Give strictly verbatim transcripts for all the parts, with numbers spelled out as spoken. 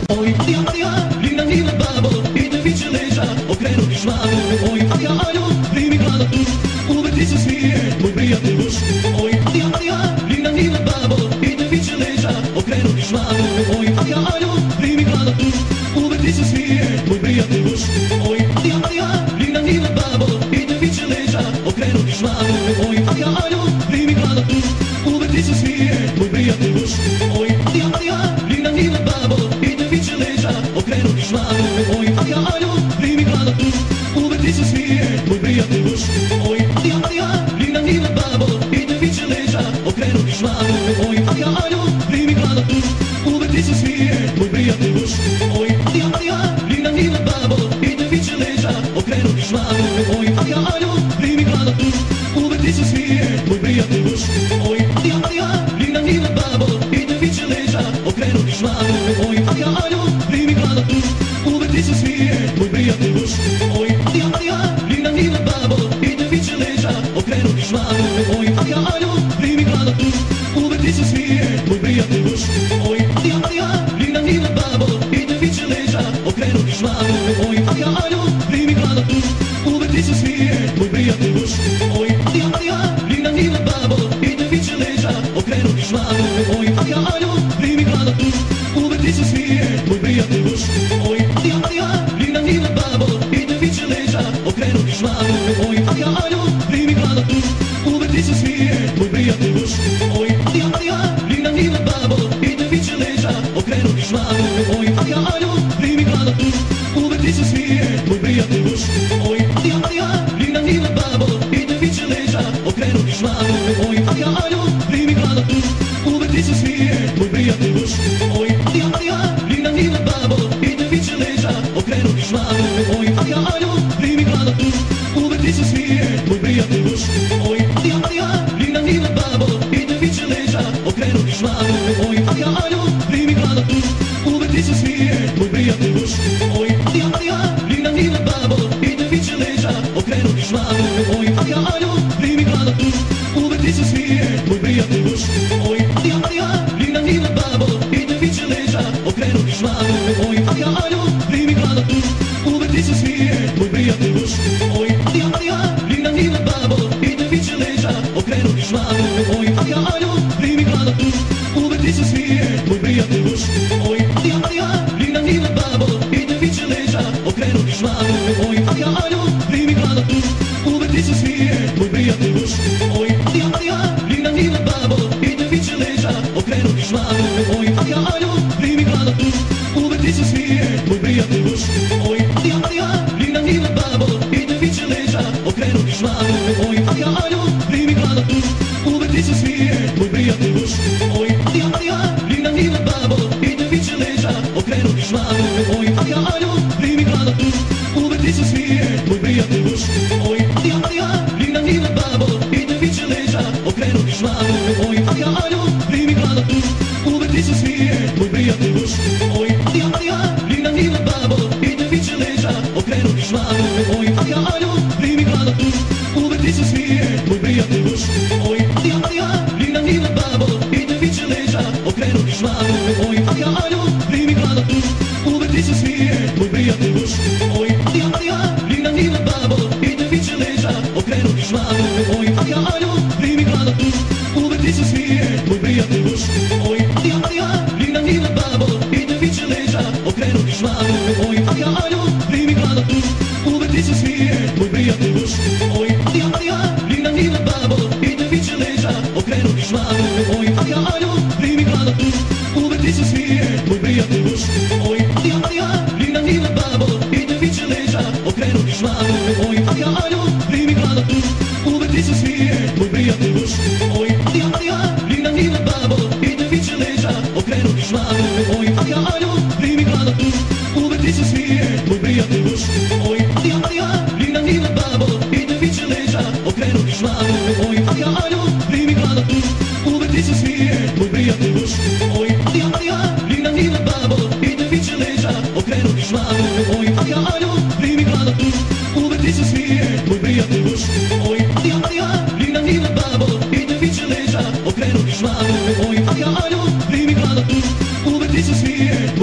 Oj, adia, adia, lina lina babo, idem viće leđa, okrenuti švalu. Oj, adia, aljo, primi glada tuš, uvek ti se smije, moj prijatelj duš. Oj, adia, adia, lina lina babo, idem viće leđa, okrenuti švalu. Oj, adia, aljo, primi glada tuš, uvek ti se smije, moj prijatelj duš. Oj, adia, adia, lina lina babo, idem viće leđa, okrenuti švalu. Oj, adia, aljo, primi glada tuš, uvek ti se smije, moj prijatelj duš. Oj, adia, adia, lina lina babo, idem viće leđa, okrenuti švalu. Oj, adia, aljo, primi glada tuš, uvek ti se smije, moj prijatelj duš. Oj, adia, adia, lina lina babo, idem viće leđa, okrenuti švalu. Oj, adia, aljo, primi glada tuš, uvek ti se smije, moj prijatelj duš. Oj, adia, adia, lina lina babo, idem viće leđa, okrenuti švalu. Oj, adia, aljo, primi glada tuš, uvek ti se smije, moj prijatelj duš. Oj, adia, adia, lina lina babo, idem viće leđa, okrenuti švalu. Oj, adia, aljo, primi glada tuš, uvek ti se smije, moj prijatelj duš. Oj, adia, adia, lina lina babo, idem viće leđa, okrenuti švalu. Oj, adia, aljo, primi glada tuš, uvek ti se smije, moj prijatelj duš. Oj, adia, adia, lina lina babo, idem viće leđa, okrenuti švalu. Oj, adia, aljo, primi glada tuš, uvek ti se smije, moj prijatelj duš. Oj, adia, adia, lina lina babo, idem viće leđa, okrenuti švalu. Oj, adia, aljo, primi glada tuš, uvek ti se smije, moj prijatelj duš. Oj, adia, adia, lina lina babo, idem viće leđa, okrenuti švalu. Oj, adia, aljo, primi glada tuš, uvek ti se smije, moj prijatelj duš. Oj, adia, adia, lina lina babo, idem viće leđa, okrenuti švalu. Oj, adia, aljo, primi glada tuš, uvek ti se smije, moj prijatelj duš. Oj, adia, adia, lina lina babo, idem viće leđa, okrenuti švalu. Oj, adia, aljo, primi glada tuš, uvek ti se smije, moj prijatelj duš. Oj, adia, adia, lina lina babo, idem viće leđa, okrenuti švalu. Oj, adia, aljo, primi glada tuš, uvek ti se smije, moj prijatelj duš. Oj, adia, adia, lina lina babo, idem viće leđa, okrenuti švalu. Oj, adia, aljo, primi glada tuš, uvek ti se smije, moj prijatelj duš. Oj, adia, adia, lina lina babo, idem viće leđa, okrenuti švalu. Oj, adia, aljo, primi glada tuš, uvek ti se smije, moj prijatelj duš. Oj, adia, adia, lina lina babo, idem viće leđa, okrenuti švalu. Oj, adia, aljo, primi glada tuš, uvek ti se smije, moj prijatelj duš. Oj, adia, adia, lina lina babo, idem viće leđa, okrenuti švalu. Oj, adia, aljo, primi glada tuš, uvek ti se smije, moj prijatelj duš. Oj, adia, adia, lina lina babo, idem viće leđa, okrenuti švalu. Oj, adia, aljo, primi glada tuš, uvek ti se smije, moj prijatelj duš. Oj, adia, adia, lina lina babo, idem viće leđa, okrenuti švalu. Oj, adia, aljo, primi glada tuš, uvek ti se smije, moj prijatelj duš. Oj, adia, adia, lina lina babo, idem viće leđa, okrenuti švalu. Oj, adia, aljo, primi glada tuš, uvek ti se smije, moj prijatelj duš. Oj, adia, adia, lina lina babo, idem viće leđa, okrenuti švalu. Oj, adia, aljo, primi glada tuš, uvek ti se smije, moj prijatelj duš. Oj, adia, adia, lina lina babo, idem viće leđa, okrenuti švalu. Oj, adia, aljo, primi glada tuš, uvek ti se smije, moj prijatelj duš. Oj, adia, adia, lina lina babo, idem viće leđa, okrenuti švalu. Oj, adia, aljo, primi glada tuš, uvek ti se smije, moj prijatelj duš. Oj, adia, adia, lina lina babo, idem viće leđa, okrenuti švalu. Oj, adia, aljo, primi glada tuš, uvek ti se smije, moj prijatelj duš. Oj, adia, adia, lina lina babo, idem viće leđa, okrenuti švalu. Oj, adia, aljo, primi glada tuš, uvek ti se smije, moj prijatelj duš. Oj, adia, adia, lina lina babo, idem viće leđa, okrenuti švalu. Oj, adia, aljo, primi glada tuš, uvek ti se smije, moj prijatelj duš. Oj, adia, adia, lina lina babo, idem viće leđa, okrenuti švalu. Oj, adia, aljo, primi glada tuš, uvek ti se smije, moj prijatelj duš. Oj, adia, adia, lina lina babo, idem viće leđa, okrenuti švalu. Oj, adia, aljo, primi glada tuš, uvek ti se smije, moj prijatelj duš. Oj, adia, adia, lina lina babo, idem viće leđa, okrenuti švalu. Oj, adia, aljo, primi glada tuš, uvek ti se smije, moj prijatelj duš. Oj, adia, adia, lina lina babo, idem viće leđa, okrenuti švalu. Oj, adia, aljo, primi glada tuš, uvek ti se smije, moj prijatelj duš. Oj, adia, adia, lina lina babo, idem viće leđa, okrenuti švalu. Oj, adia, aljo, primi glada tuš, uvek ti se smije, moj prijatelj duš. Oj, adia, adia, lina lina babo, idem viće leđa, okrenuti švalu. Oj, adia, aljo, primi glada tuš, uvek ti se smije,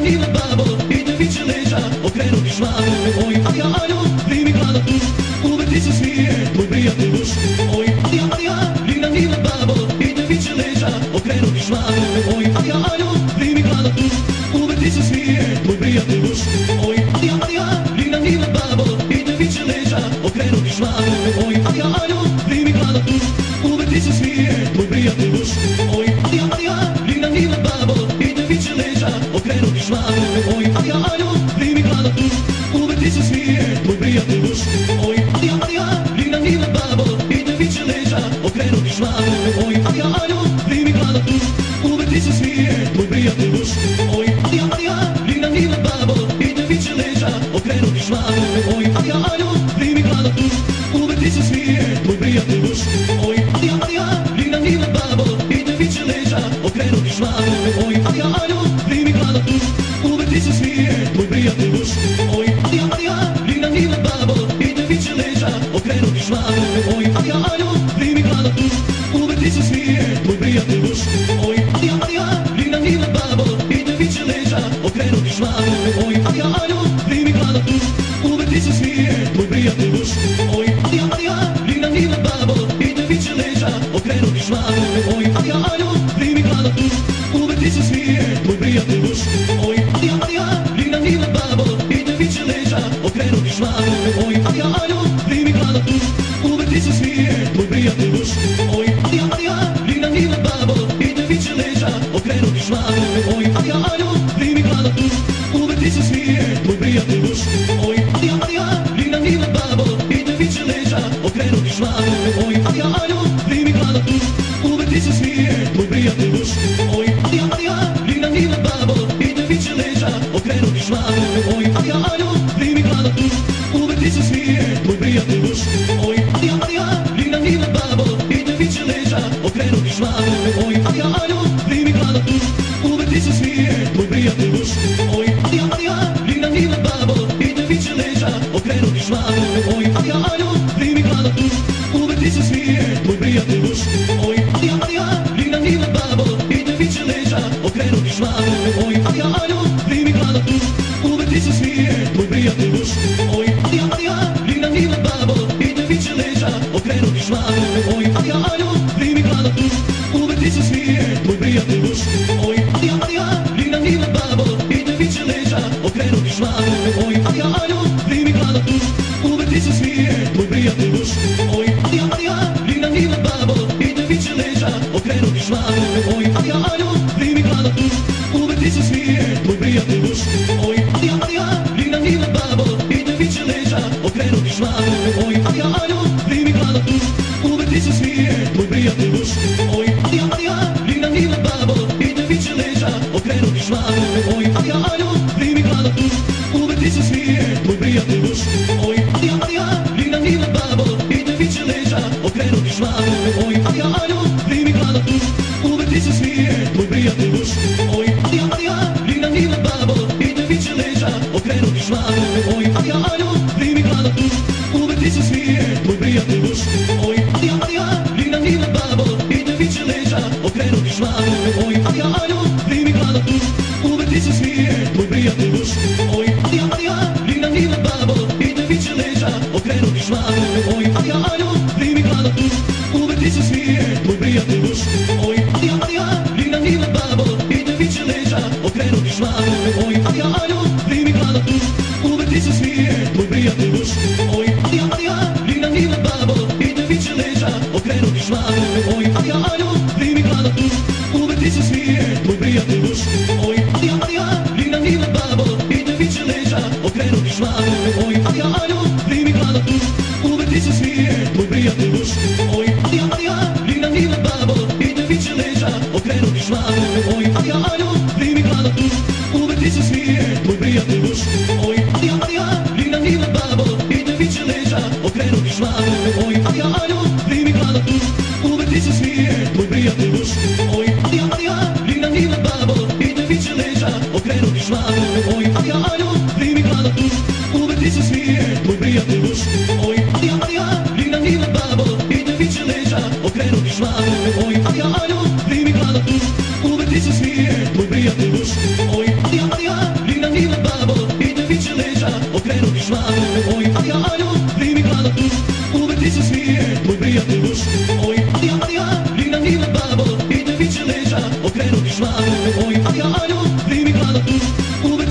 viva babo, i da viče leđa, okrenuli švalu. Oj, Alija, Aljo, primi glada tu, uvek ti se smije, tvoj prijatelj muž. Oj, Alija, Alija, divna viva babo, i da viče leđa, okrenuli švalu. Oj, Alija, Aljo, primi glada tu, uvek ti se smije, tvoj prijatelj muž. Oj, Alija, Alija, divna viva babo, i da viče leđa, okrenuli švalu. Oj, Alija, Aljo, primi glada tu, uvek ti se smije, tvoj prijatelj muž. Oj, Alija, Alija, divna viva babo, i da viče leđa, okrenuli švalu. Oj, Alija, Aljo, primi glada tu, uvek ti se smije, tvoj prijatelj muž. Oj, Alija, Alija, divna viva babo, i da viče leđa, okrenuli švalu. Oj, Alija, Aljo, primi glada tu, uvek ti se smije, tvoj prijatelj muž. Oj, Alija, Alija, divna viva babo, i da viče leđa, okrenuli švalu. Oj, Alija, Aljo, primi glada tu, uvek ti se smije, tvoj prijatelj muž. Oj, Alija, Alija, divna viva babo, i da viče leđa, okrenuli švalu. Oj, Alija, Aljo, primi glada tu, uvek ti se smije, tvoj prijatelj muž. Oj, Alija, Alija, divna viva babo, i da viče leđa, okrenuli švalu. Oj, Alija, Aljo, primi glada tu, uvek ti se smije, tvoj prijatelj muž. Oj, Alija, Alija, divna viva babo, i da viče leđa, okrenuli švalu. Oj, Alija, Aljo, primi glada tu, uvek ti se smije, tvoj prijatelj muž. Oj, Alija, Alija, divna viva babo, i da viče leđa, okrenuli švalu. Oj, Alija, Aljo, primi glada tu, uvek ti se smije, tvoj prijatelj muž. Oj, Alija, Alija, divna viva babo, i da viče leđa, okrenuli švalu. Oj, Alija, Aljo, primi glada tu, uvek ti se smije, tvoj prijatelj muž. Oj, Alija, Alija, divna viva babo, i da viče leđa, okrenuli švalu. Oj, Alija, Aljo, primi glada tu, uvek ti se smije, tvoj prijatelj muž. Oj, Alija, Alija, divna viva babo, i da viče leđa, okrenuli švalu. Oj, Alija, Aljo, primi glada tu, uvek ti se smije, tvoj prijatelj muž. Oj, Alija, Alija, divna viva babo, i da viče leđa, okrenuli švalu. Oj, Alija, Aljo, primi glada tu, uvek ti se smije, tvoj prijatelj muž. Oj, Alija, Alija, divna viva babo, i da viče leđa, okrenuli švalu. Oj, Alija, Aljo, primi glada tu, uvek ti se smije, tvoj prijatelj muž. Oj, Alija, Alija, divna viva babo, i da viče leđa, okrenuli švalu. Oj, Alija, Aljo, primi glada tu, uvek ti se smije, tvoj prijatelj muž. Oj, Alija, Alija, divna viva babo, i da viče leđa, okrenuli švalu. Oj, Alija, Aljo, primi glada tu, uvek ti se smije, tvoj prijatelj muž. Oj, Alija, Alija, divna viva babo, i da viče leđa, okrenuli švalu. Oj, Alija, Aljo, primi glada tu, uvek ti se smije, tvoj prijatelj muž. Oj, Alija, Alija, divna viva babo, i da viče leđa, okrenuli švalu. Oj, Alija, Aljo, primi glada tu, uvek ti se smije, tvoj prijatelj muž. Oj, Alija, Alija, divna viva babo, i da viče leđa, okrenuli švalu. Oj, Alija, Aljo, primi glada tu, uvek ti se smije, tvoj prijatelj muž. Oj, Alija, Alija, divna viva babo, i da viče leđa, okrenuli švalu. Oj, Alija, Aljo, primi glada tu, uvek ti se smije, tvoj prijatelj muž. Oj, Alija, Alija, divna viva babo, i da viče leđa, okrenuli švalu. Oj, Alija, Aljo, primi glada tu, uvek ti se smije, tvoj prijatelj muž. Oj, Alija, Alija, divna viva babo, i da viče leđa, okrenuli švalu. Oj, Alija, Aljo, primi glada tu, uvek ti se smije, tvoj prijatelj muž. Oj, Alija, Alija, divna viva babo, i da viče leđa, okrenuli švalu. Oj, Alija, Aljo, primi glada tu, uvek ti se smije, tvoj prijatelj muž. Oj, Alija, Alija, divna viva babo, i da viče leđa, okrenuli švalu. Oj, Alija, Aljo, primi glada tu, uvek ti se smije, tvoj prijatelj muž. Oj, Alija, Alija, divna viva babo, i da viče leđa, okrenuli švalu. Oj, Alija, Aljo, primi glada tu, uvek ti se smije, tvoj prijatelj muž. Oj, Alija, Alija, divna viva babo, i da viče leđa, okrenuli švalu. Oj, Alija, Aljo, primi glada tu, uvek ti se smije, tvoj prijatelj muž. Oj, Alija, Alija, divna viva babo, i da viče leđa, okrenuli švalu. Oj, Alija, Aljo, primi glada tu, uvek ti se smije, tvoj prijatelj muž. Oj, Alija, Alija, divna viva babo, i da viče leđa, okrenuli švalu. Oj, Alija, Aljo, primi glada tu, uvek ti se smije, tvoj prijatelj muž. Oj, Alija, Alija, divna viva babo, i da viče leđa, okrenuli švalu. Oj, Alija, Aljo, primi glada tu, uvek ti se smije, tvoj prijatelj muž. Oj, Alija, Alija, divna viva babo, i da viče leđa, okrenuli švalu. Oj, Alija, Aljo, primi glada tu, uvek ti se smije, tvoj prijatelj muž. Oj, Alija, Alija, divna viva babo, i da viče leđa, okrenuli švalu. Oj, Alija, Aljo, primi glada tu, uvek ti se smije, tvoj prijatelj muž. Oj, Alija, Alija, divna viva babo, i da viče leđa, okrenuli švalu. Oj, Alija, Aljo, primi glada tu, uvek ti se smije, tvoj prijatelj muž. Oj, Alija, Alija,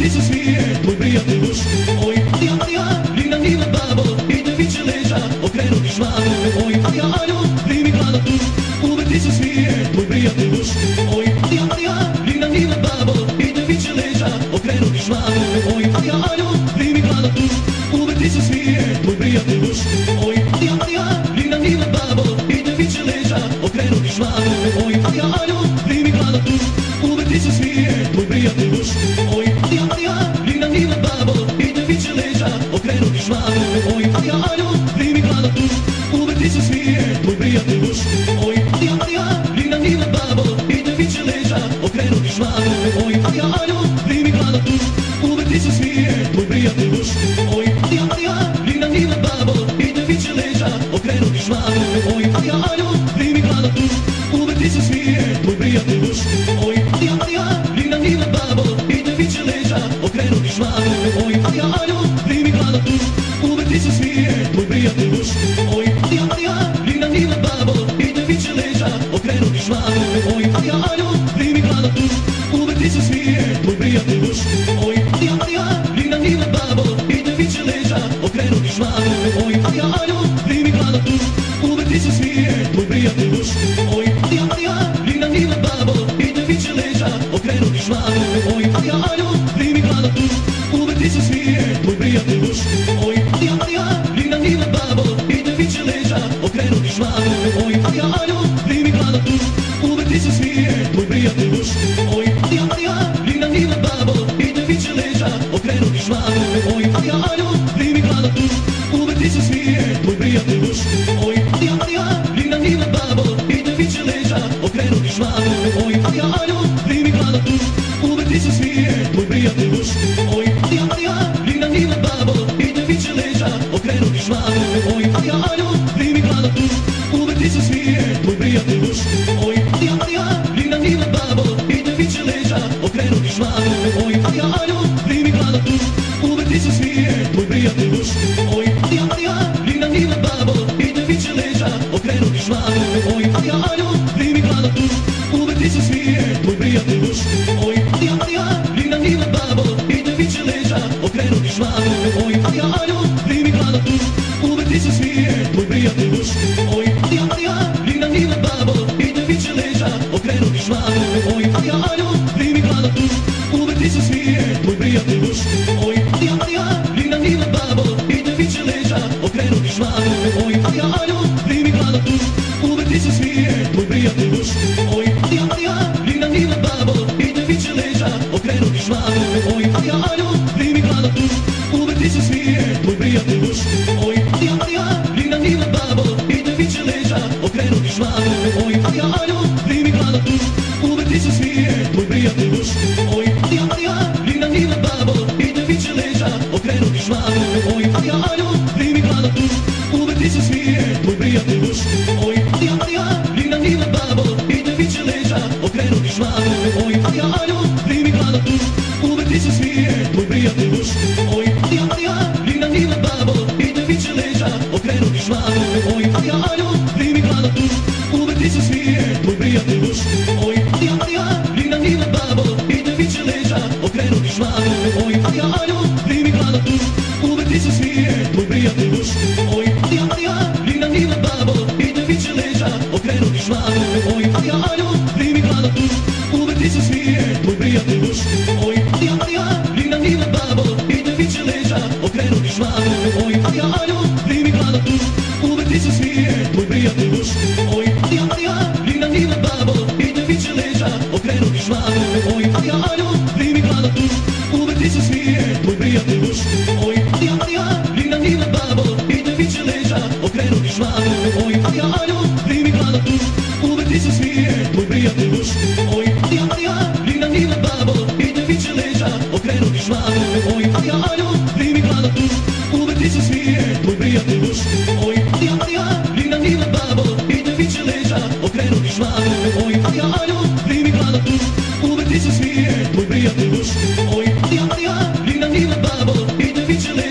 ti se smije tvoj prijatelj muž. Oj, Alija, Alija, divna divna babo, i te viče leđa, okrenuti šmalu. Oj, Alija, Aljo, primi hlada tu, uvek ti se smije tvoj prijatelj muž. Oj, Alija, Alija, divna divna babo, i te viče leđa, okrenuti šmalu. Oj, Alija, Aljo, primi hlada tu, uvek ti se smije tvoj prijatelj muž. Oj, Alija, Alija, divna divna babo, i te viče leđa, okrenuti šmalu. Oj, Alija, Aljo, primi hlada tu, uvek ti se smije tvoj prijatelj muž. Oj, Alija, Alija, divna divna babo, i te viče leđa, okrenuti šmalu. Oj, Alija, Aljo, primi hlada tu, uvek ti se smije tvoj prijatelj muž. Oj, Alija, Alija, divna divna babo, i te viče leđa, okrenuti šmalu. Oj, Alija, Aljo, primi hlada tu, uvek ti se smije tvoj prijatelj muž. Oj, Alija, Alija, divna divna babo, i te viče leđa, okrenuti šmalu. Oj, Alija, Aljo, primi hlada tu, uvek ti se smije tvoj prijatelj muž. Oj, Alija, Alija, divna divna babo, i te viče leđa, okrenuti šmalu. Oj, Alija, Aljo, primi hlada tu, uvek ti se smije tvoj prijatelj muž. Oj, Alija, Alija, divna divna babo, i te viče leđa, okrenuti šmalu. Oj, Alija, Aljo, primi hlada tu, uvek ti se smije tvoj prijatelj muž. Oj, Alija, Alija, divna divna babo, i te viče leđa, okrenuti šmalu. Oj, Alija, Aljo, primi hlada tu, uvek ti se smije tvoj prijatelj muž. Oj, Alija, Alija, divna divna babo, i te viče leđa, okrenuti šmalu. Oj, Alija, Aljo, primi hlada tu, uvek ti se smije tvoj prijatelj muž. Oj, Alija, Alija, divna divna babo, i te viče leđa, okrenuti šmalu. Oj, Alija, Aljo, primi hlada tu, uvek ti se smije tvoj prijatelj muž. Oj, Alija, Alija, divna divna babo, i te viče leđa, okrenuti šmalu. Oj, Alija, Aljo, primi hlada tu, uvek ti se smije tvoj prijatelj muž. Oj, Alija, Alija, divna divna babo, i te viče leđa, okrenuti šmalu. Oj, Alija, Aljo, primi hlada tu, uvek ti se smije tvoj prijatelj muž. Oj, Alija, Alija, divna divna babo, i te viče leđa, okrenuti šmalu. Oj, Alija, Aljo, primi hlada tu, uvek ti se smije tvoj prijatelj muž. Oj, Alija, Alija, divna divna babo, i te viče leđa, okrenuti šmalu. Oj, Alija, Aljo, primi hlada tu, uvek ti se smije tvoj prijatelj muž. Oj, Alija, Alija, divna divna babo, i te viče leđa, okrenuti šmalu. Oj, Alija, Aljo, primi hlada tu, uvek ti se smije tvoj prijatelj muž. Oj, Alija, Alija, divna divna babo, i te viče leđa, okrenuti šmalu. Oj, Alija, Aljo, primi hlada tu, uvek ti se smije tvoj prijatelj muž. Oj, Alija, Alija, divna divna babo, i te viče leđa, okrenuti šmalu. Oj, Alija, Aljo, primi hlada tu, uvek ti se smije tvoj prijatelj muž. Oj, Alija, Alija, divna divna babo, i te viče leđa, okrenuti šmalu. Oj, Alija, Aljo, primi hlada tu, uvek ti se smije tvoj prijatelj muž. Oj, Alija, Alija, divna divna babo, i te viče leđa, okrenuti šmalu. Oj, Alija, Aljo, primi hlada tu, uvek ti se smije tvoj prijatelj muž. Oj, Alija, Alija, divna divna babo, i te viče leđa, okrenuti šmalu. Oj, Alija, Aljo, primi hlada tu, uvek ti se smije tvoj prijatelj muž. Oj, Alija, Alija, divna divna babo, i te viče leđa, okrenuti šmalu. Oj, Alija, Aljo, primi hlada tu, uvek ti se smije tvoj prijatelj muž. Oj, Alija, Alija, divna divna babo, i te viče leđa, okrenuti šmalu. Oj, Alija, Aljo, primi hlada tu, uvek ti se smije tvoj prijatelj muž. Oj, Alija, Alija, divna divna babo, i te viče leđa, okrenuti šmalu. Oj, Alija, Aljo, primi hlada tu, uvek ti se smije tvoj prijatelj muž. Oj, Alija, Alija, divna divna babo, i te viče leđa, okrenuti šmalu. Oj, Alija, Aljo, primi hlada tu, uvek ti se smije tvoj prijatelj muž. Oj, Alija, Alija, divna divna babo, i te viče leđa, okrenuti šmalu. Oj, Alija, Aljo, primi hlada tu, uvek ti se smije tvoj prijatelj muž. Oj, Alija, Alija, divna divna babo, i te viče leđa, okrenuti šmalu. Oj, Alija, Aljo, primi hlada tu, uvek ti se smije tvoj prijatelj muž. Oj, Alija, Alija, divna divna babo, i te viče leđa, okrenuti šmalu. Oj, Alija, Aljo, primi hlada tu, uvek ti se smije tvoj prijatelj muž. Oj, Alija, Alija, divna divna babo, i te viče leđa, okrenuti šmalu. Oj, Alija, Aljo, primi hlada tu, uvek ti se smije tvoj prijatelj muž. Oj, Alija, Alija, divna divna babo, i te viče leđa, okrenuti šmalu. Oj, Alija, Aljo, primi hlada tu, uvek ti se smije tvoj prijatelj muž. Oj, Alija, Alija, divna divna babo, i te viče leđa, okrenuti šmalu. Oj, Alija, Aljo, primi hlada tu, uvek ti se smije tvoj prijatelj muž. Oj, Alija, Alija, divna divna babo, i te viče leđa,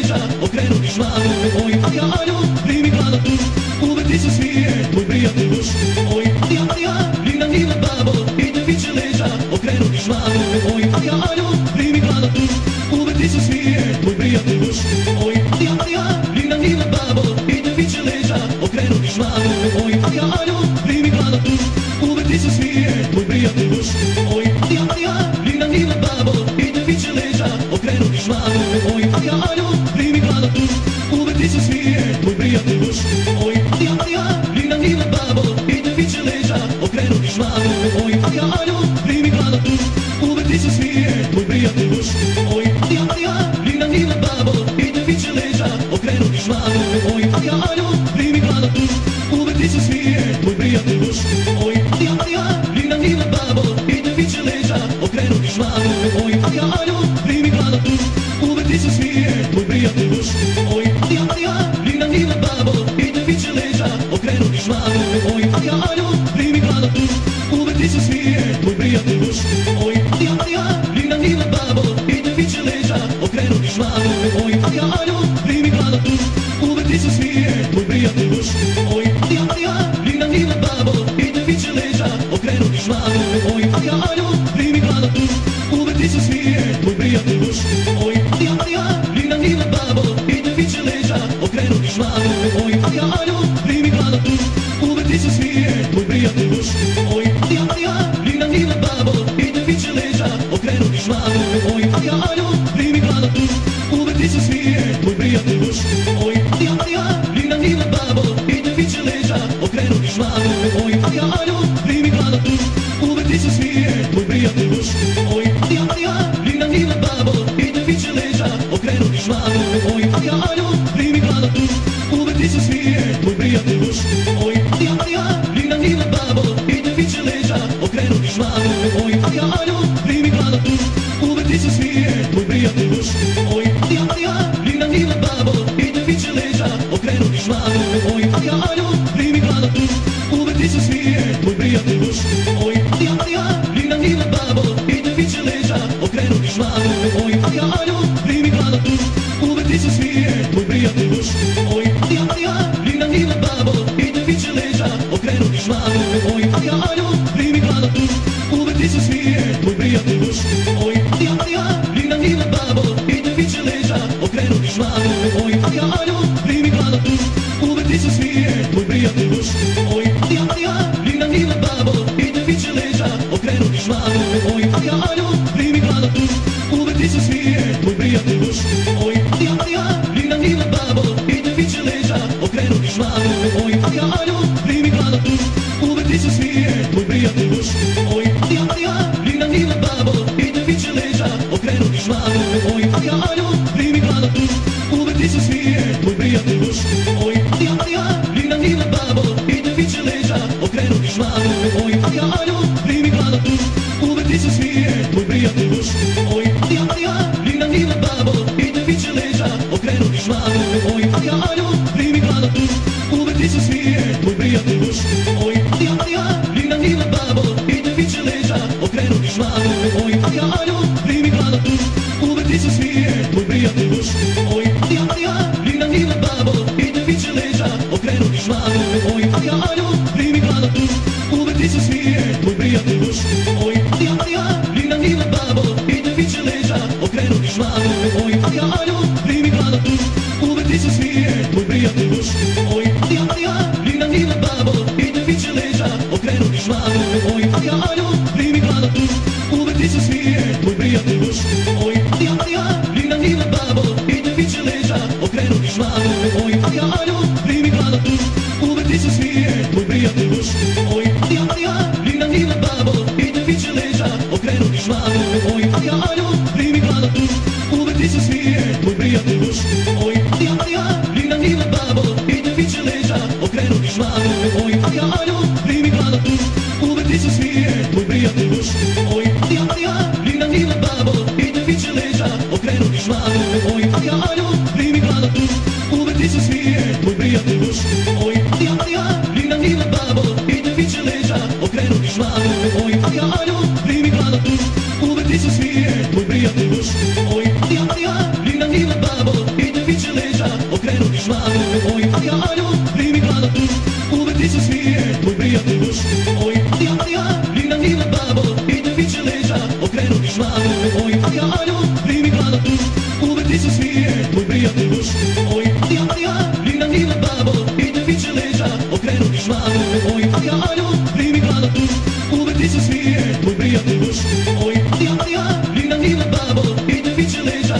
шману. Ой, Алия, алю, примикла на ту, уведи се смije, moj prijatelj muž. Oj, Alija, Alija, Lina, Lina, babo, idem viće leđa, okrenuti šmanu. Oj, Alija, alju, primikla na tu, uvedi se smije, moj prijatelj muž. Oj, Alija, Alija, Lina, Lina, babo, idem viće leđa, okrenuti šmanu. Oj, Alija, alju, primikla na tu, uvedi se smije, moj prijatelj muž. Oj, Alija, Alija, Lina, Lina, babo, idem viće leđa, okrenuti šmanu. Oj, Alija, alju, primikla na tu, uvedi se smije, moj prijatelj muž. Oj, Alija, Alija, Lina, Lina, babo, idem viće leđa, okrenuti šmanu. Oj, Alija, alju, primikla na tu, uvedi se smije, moj prijatelj muž. Oj, Alija, Alija, Lina, Lina, babo, idem viće leđa, okrenuti šmanu. Oj, Alija, alju, primikla na tu, uvedi se smije, moj prijatelj muž. Oj, Alija, Alija, Lina, Lina, babo, idem viće leđa, okrenuti šmanu. Oj, Alija, alju, primikla na tu, uvedi se smije, moj prijatelj muž. Oj, Alija, Alija, Lina, Lina, babo, idem viće leđa, okrenuti šmanu. Oj, Alija, alju, primikla na tu, uvedi se smije, moj prijatelj muž. Oj, Alija, Alija, Lina, Lina, babo, idem viće leđa, okrenuti šmanu. Oj, Alija, alju, primikla na tu, uvedi se smije, moj prijatelj muž. Oj, Alija, Alija, Lina, Lina, babo, idem viće leđa, okrenuti šmanu. Oj, Alija, alju, primikla na tu, uvedi se smije, moj prijatelj muž. Oj, Alija, Alija, Lina, Lina, babo, idem viće leđa, okrenuti šmanu. Oj, Alija, alju, primikla na tu, uvedi se smije, moj prijatelj muž. Oj, Alija, Alija, Lina, Lina, babo, idem viće leđa, okrenuti šmanu. Oj, Alija, alju, primikla na tu, uvedi se smije, moj prijatelj muž. Oj, Alija, Alija, Lina, Lina, babo, idem viće leđa, okrenuti šmanu. Oj, Alija, alju, primikla na tu, uvedi se smije, moj prijatelj muž. Oj, Alija, Alija, Lina, Lina, babo, idem viće leđa, okrenuti šmanu. Oj, Alija, alju, primikla na tu, uvedi se smije, moj prijatelj muž. Oj, Alija, Alija, Lina, Lina, babo, idem viće leđa, okrenuti šmanu. Oj, Alija, alju, primikla na tu, uvedi se smije, moj prijatelj muž. Oj, Alija, Alija, Lina, Lina, babo, idem viće leđa, okrenuti šmanu. Oj, Alija, alju, primikla na tu, uvedi se smije, moj prijatelj muž. Oj, Alija, Alija, Lina, Lina, babo, idem viće leđa, okrenuti šmanu. Oj, Alija, alju, primikla na tu, uvedi se smije, moj prijatelj muž. Oj, Alija, Alija, Lina, Lina, babo, idem viće leđa, okrenuti šmanu. Oj, Alija, alju, primikla na tu, uvedi se smije, moj prijatelj muž. Oj, Alija, Alija, Lina, Lina, babo, idem viće leđa, okrenuti šmanu. Oj, Alija, alju, primikla na tu, uvedi se smije, moj prijatelj muž. Oj, Alija, Alija, Lina, Lina, babo, idem viće leđa, okrenuti šmanu. Oj, Alija, alju, primikla na tu, uvedi se smije, moj prijatelj muž. Oj, Alija, Alija, Lina, Lina, babo, idem viće leđa, okrenuti šmanu. Oj, Alija, alju, primikla na tu, uvedi se smije, moj prijatelj muž. Oj, Alija, Alija, Lina, Lina, babo, idem viće leđa, okrenuti šmanu. Oj, Alija, alju, primikla na tu, uvedi se smije, moj prijatelj muž. Oj, Alija, Alija, Lina, Lina, babo, idem viće leđa, okrenuti šmanu. Oj, Alija, alju, primikla na tu, uvedi se smije, moj prijatelj muž. Oj, Alija, Alija, Lina, Lina, babo, idem viće leđa, okrenuti šmanu. Oj, Alija, alju, primikla na tu, uvedi se smije, moj prijatelj muž. Oj, Alija, Alija, Lina, Lina, babo, idem viće leđa, okrenuti šmanu. Oj, Alija, alju, primikla na tu, uvedi se smije, moj prijatelj muž. Oj, Alija, Alija, Lina, Lina, babo, idem viće leđa, okrenuti šmanu. Oj, Alija, alju, primikla na tu, uvedi se smije, moj prijatelj muž. Oj, Alija, Alija, Lina, Lina, babo, idem viće leđa, okrenuti šmanu. Oj, Alija, alju, primikla na tu, uvedi se smije, moj prijatelj muž. Oj, Alija, Alija, Lina, Lina, babo, idem viće leđa, okrenuti šmanu. Oj, Alija, alju, primikla na tu, uvedi se smije, moj prijatelj muž. Oj, Alija, Alija, Lina, Lina, babo, idem viće leđa, okrenuti šmanu. Oj, Alija, alju, primikla na tu, uvedi se smije, moj prijatelj muž. Oj, Alija, Alija, Lina, Lina, babo, idem viće leđa, okrenuti šmanu. Oj, Alija, alju, primikla na tu, uvedi se smije, moj prijatelj muž. Oj, Alija, Alija, Lina, Lina, babo, idem viće leđa, okrenuti šmanu. Oj, Alija, alju, primikla na tu, uvedi se smije, moj prijatelj muž. Oj, Alija, Alija, Lina, Lina, babo, idem viće leđa, okrenuti šmanu. Oj, Alija, alju, primikla na tu, uvedi se smije, moj prijatelj muž. Oj, Alija, Alija, Lina, Lina, babo, idem viće leđa, okrenuti šmanu. Oj, Alija, alju, primikla na tu, uvedi se smije, moj prijatelj muž. Oj, Alija, Alija, Lina, Lina, babo, idem viće leđa, okrenuti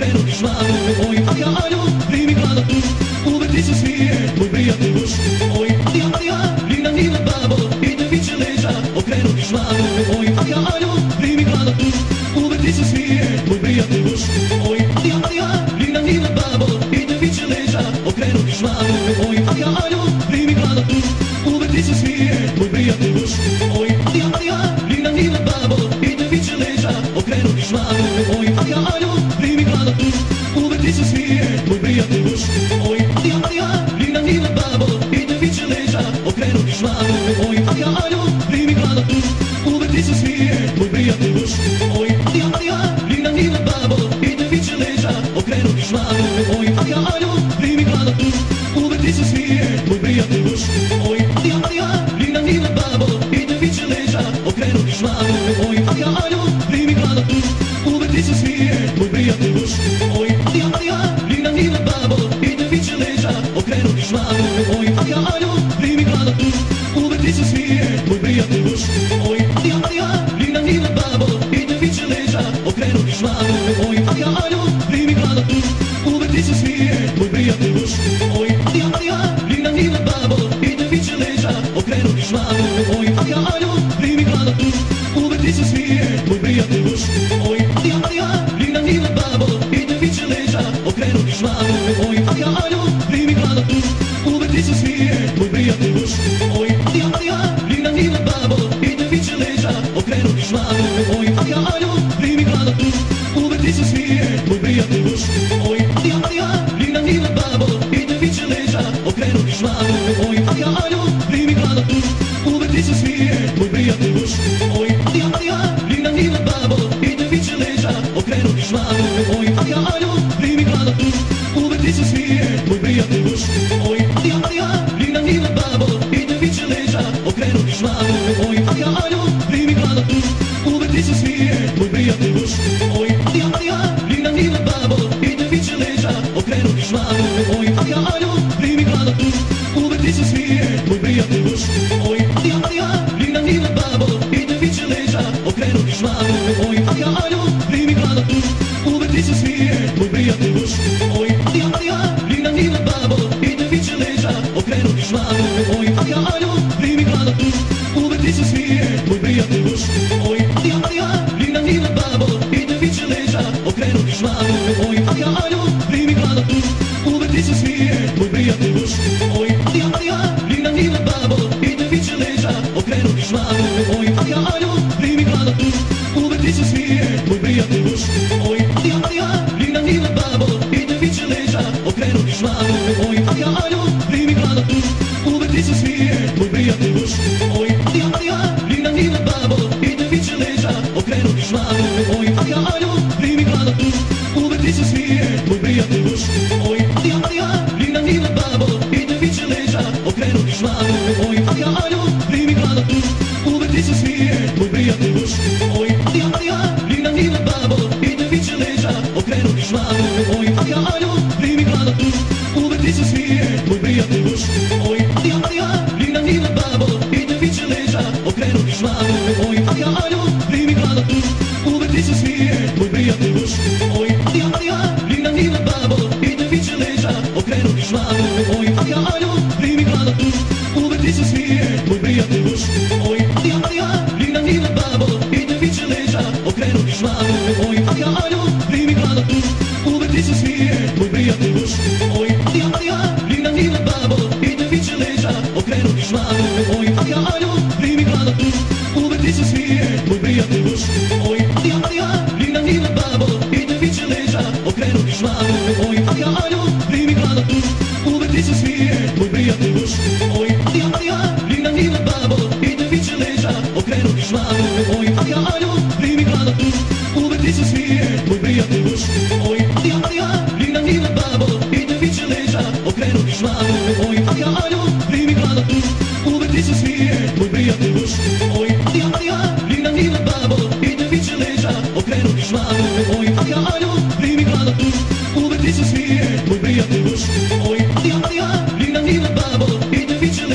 krenu ti šmalu. Oj, Alija, Aljo, primi glada tu, uvek ti se smije, tvoj prijatelj muž. Oj, Alija, Alija, divna divna babo, i te viče leđa, okrenu ti šmalu. Oj, Alija, Aljo, primi glada tu, uvek ti se smije, tvoj prijatelj muž. Oj, Alija, Alija, divna divna babo, i te viče leđa, okrenu ti šmalu. Oj, Alija, Aljo, primi glada tu, uvek ti se smije, tvoj prijatelj muž. Oj, Alija, Alija, divna divna babo, i te viče leđa, okrenu ti šmalu. Oj, Alija, Aljo, primi glada tu, uvek ti se smije, tvoj prijatelj muž. Oj, Alija, Alija, divna divna babo, i te viče leđa, okrenu ti šmalu. Oj, Alija, Aljo, primi glada tu, uvek ti se smije, tvoj prijatelj muž. Oj, Alija, Alija, divna divna babo, i te viče leđa, okrenu ti šmalu. Oj, Alija, Aljo, primi glada tu, uvek ti se smije, tvoj prijatelj muž. Oj, Alija, Alija, divna divna babo, i te viče leđa, okrenu ti šmalu. Oj, Alija, Aljo, primi glada tu, uvek ti se smije, tvoj prijatelj muž. Oj, Alija, Alija, divna divna babo, i te viče leđa, okrenu ti šmalu. Oj, Alija, Aljo, primi glada tu, uvek ti se smije, tvoj prijatelj muž. Oj, Alija, Alija, divna divna babo, i te viče leđa, okrenu ti šmalu. Oj, Alija, Aljo, primi glada tu, uvek ti se smije, tvoj prijatelj muž. Oj, Alija, Alija, divna divna babo, i te viče leđa, okrenu ti šmalu. Oj, Alija, Aljo, primi glada tu, uvek ti se smije, tvoj prijatelj muž. Oj, Alija, Alija, divna divna babo, i te viče leđa, okrenu ti šmalu. Oj, Alija, Aljo, primi glada tu, uvek ti se smije, tvoj prijatelj muž. Oj, Alija, Alija, divna divna babo, i te viče leđa, okrenu ti šmalu. Oj, Alija, Aljo, primi glada tu, uvek ti se smije, tvoj prijatelj muž. Oj, Alija, Alija, divna divna babo, i te viče leđa, okrenu ti šmalu. Oj, Alija, Aljo, primi glada tu, uvek ti se smije, tvoj prijatelj muž. Oj, Alija, Alija, divna divna babo, i te viče leđa, okrenu ti šmalu. Oj, Alija, Aljo, primi glada tu, uvek ti se smije, tvoj prijatelj muž. Oj, Alija, Alija, divna divna babo, i te viče leđa, okrenu ti šmalu. Oj, Alija, Aljo, primi glada tu, uvek ti se smije, tvoj prijatelj muž. Oj, Alija, Alija, divna divna babo, i te viče leđa, okrenu ti šmalu. Oj, Alija, Aljo, primi glada tu, uvek ti se smije, tvoj prijatelj muž. Oj, Alija, Alija, divna divna babo, i te viče leđa, okrenu ti šmalu. Oj, Alija, Aljo, primi glada tu, uvek ti se smije, tvoj prijatelj muž. Oj, Alija, Alija, divna divna babo, i te viče leđa, okrenu ti šmalu. Oj, Alija, Aljo, primi glada tu, uvek ti se smije, tvoj prijatelj muž. Oj, Alija, Alija, divna divna babo, i te viče leđa, okrenu ti šmalu. Oj, Alija, Aljo, primi glada tu, uvek ti se smije, tvoj prijatelj muž. Oj, Alija, Alija, divna divna babo, i te viče leđa, okrenu ti šmalu. Oj, Alija, Aljo, primi glada tu, uvek ti se smije, tvoj prijatelj muž. Oj, Alija, Alija, divna divna babo, i te viče leđa, okrenu ti šmalu. Oj, Alija, Aljo, primi glada tu, uvek ti se smije, tvoj prijatelj muž. Oj, Alija, Alija, divna divna babo, i te viče leđa, okrenu ti šmalu. Oj, Alija, Aljo, primi glada tu, uvek ti se smije, tvoj prijatelj muž. Oj, Alija, Alija, divna divna babo, i te viče leđa, okrenu ti šmalu. Oj, Alija, Aljo, primi glada tu, uvek ti se smije, tvoj prijatelj muž. Oj, Alija, Alija, divna divna babo, i te viče leđa, okrenu ti šmalu. Oj, Alija, Aljo, primi glada tu, uvek ti se smije, tvoj prijatelj muž. Oj, Alija, Alija, divna divna babo, i te viče leđa, okrenu ti šmalu. Oj, Alija, Aljo, primi glada tu, uvek ti se smije, tvoj prijatelj muž. Oj, Alija, Alija, divna divna babo, i te viče leđa, okrenu ti šmalu. Oj, Alija, Aljo, primi glada tu, uvek ti se smije, tvoj prijatelj muž. Oj, Alija, Alija, divna divna babo, i te viče leđa, okrenu ti šmalu. Oj, Alija, Aljo, primi glada tu, uvek ti se smije, tvoj prijatelj muž. Oj, Alija, Alija, divna divna babo, i te viče leđa, okrenu ti šmalu. Oj, Alija, Aljo, primi glada tu, uvek ti se smije, tvoj prijatelj muž. Oj, Alija, Alija, divna divna babo, i te viče leđa, okrenu ti šmalu. Oj, Alija, Aljo, primi glada tu, uvek ti se smije, tvoj prijatelj muž. Oj, Alija, Alija, divna divna babo, i te viče leđa, okrenu ti šmalu. Oj, Alija, Aljo, primi glada tu, uvek ti se smije, tvoj prijatelj muž. Oj, Alija, Alija, divna divna babo, i te viče leđa, okrenu ti šmalu. Oj, Alija, Aljo, primi glada tu, uvek ti se smije, tvoj prijatelj muž. Oj, Alija, Alija, divna divna babo, i te viče leđa, okrenu ti šmalu. Oj, Alija, Aljo, primi glada tu, uvek ti se smije, tvoj prijatelj muž. Oj, Alija, Alija, divna divna babo, i te viče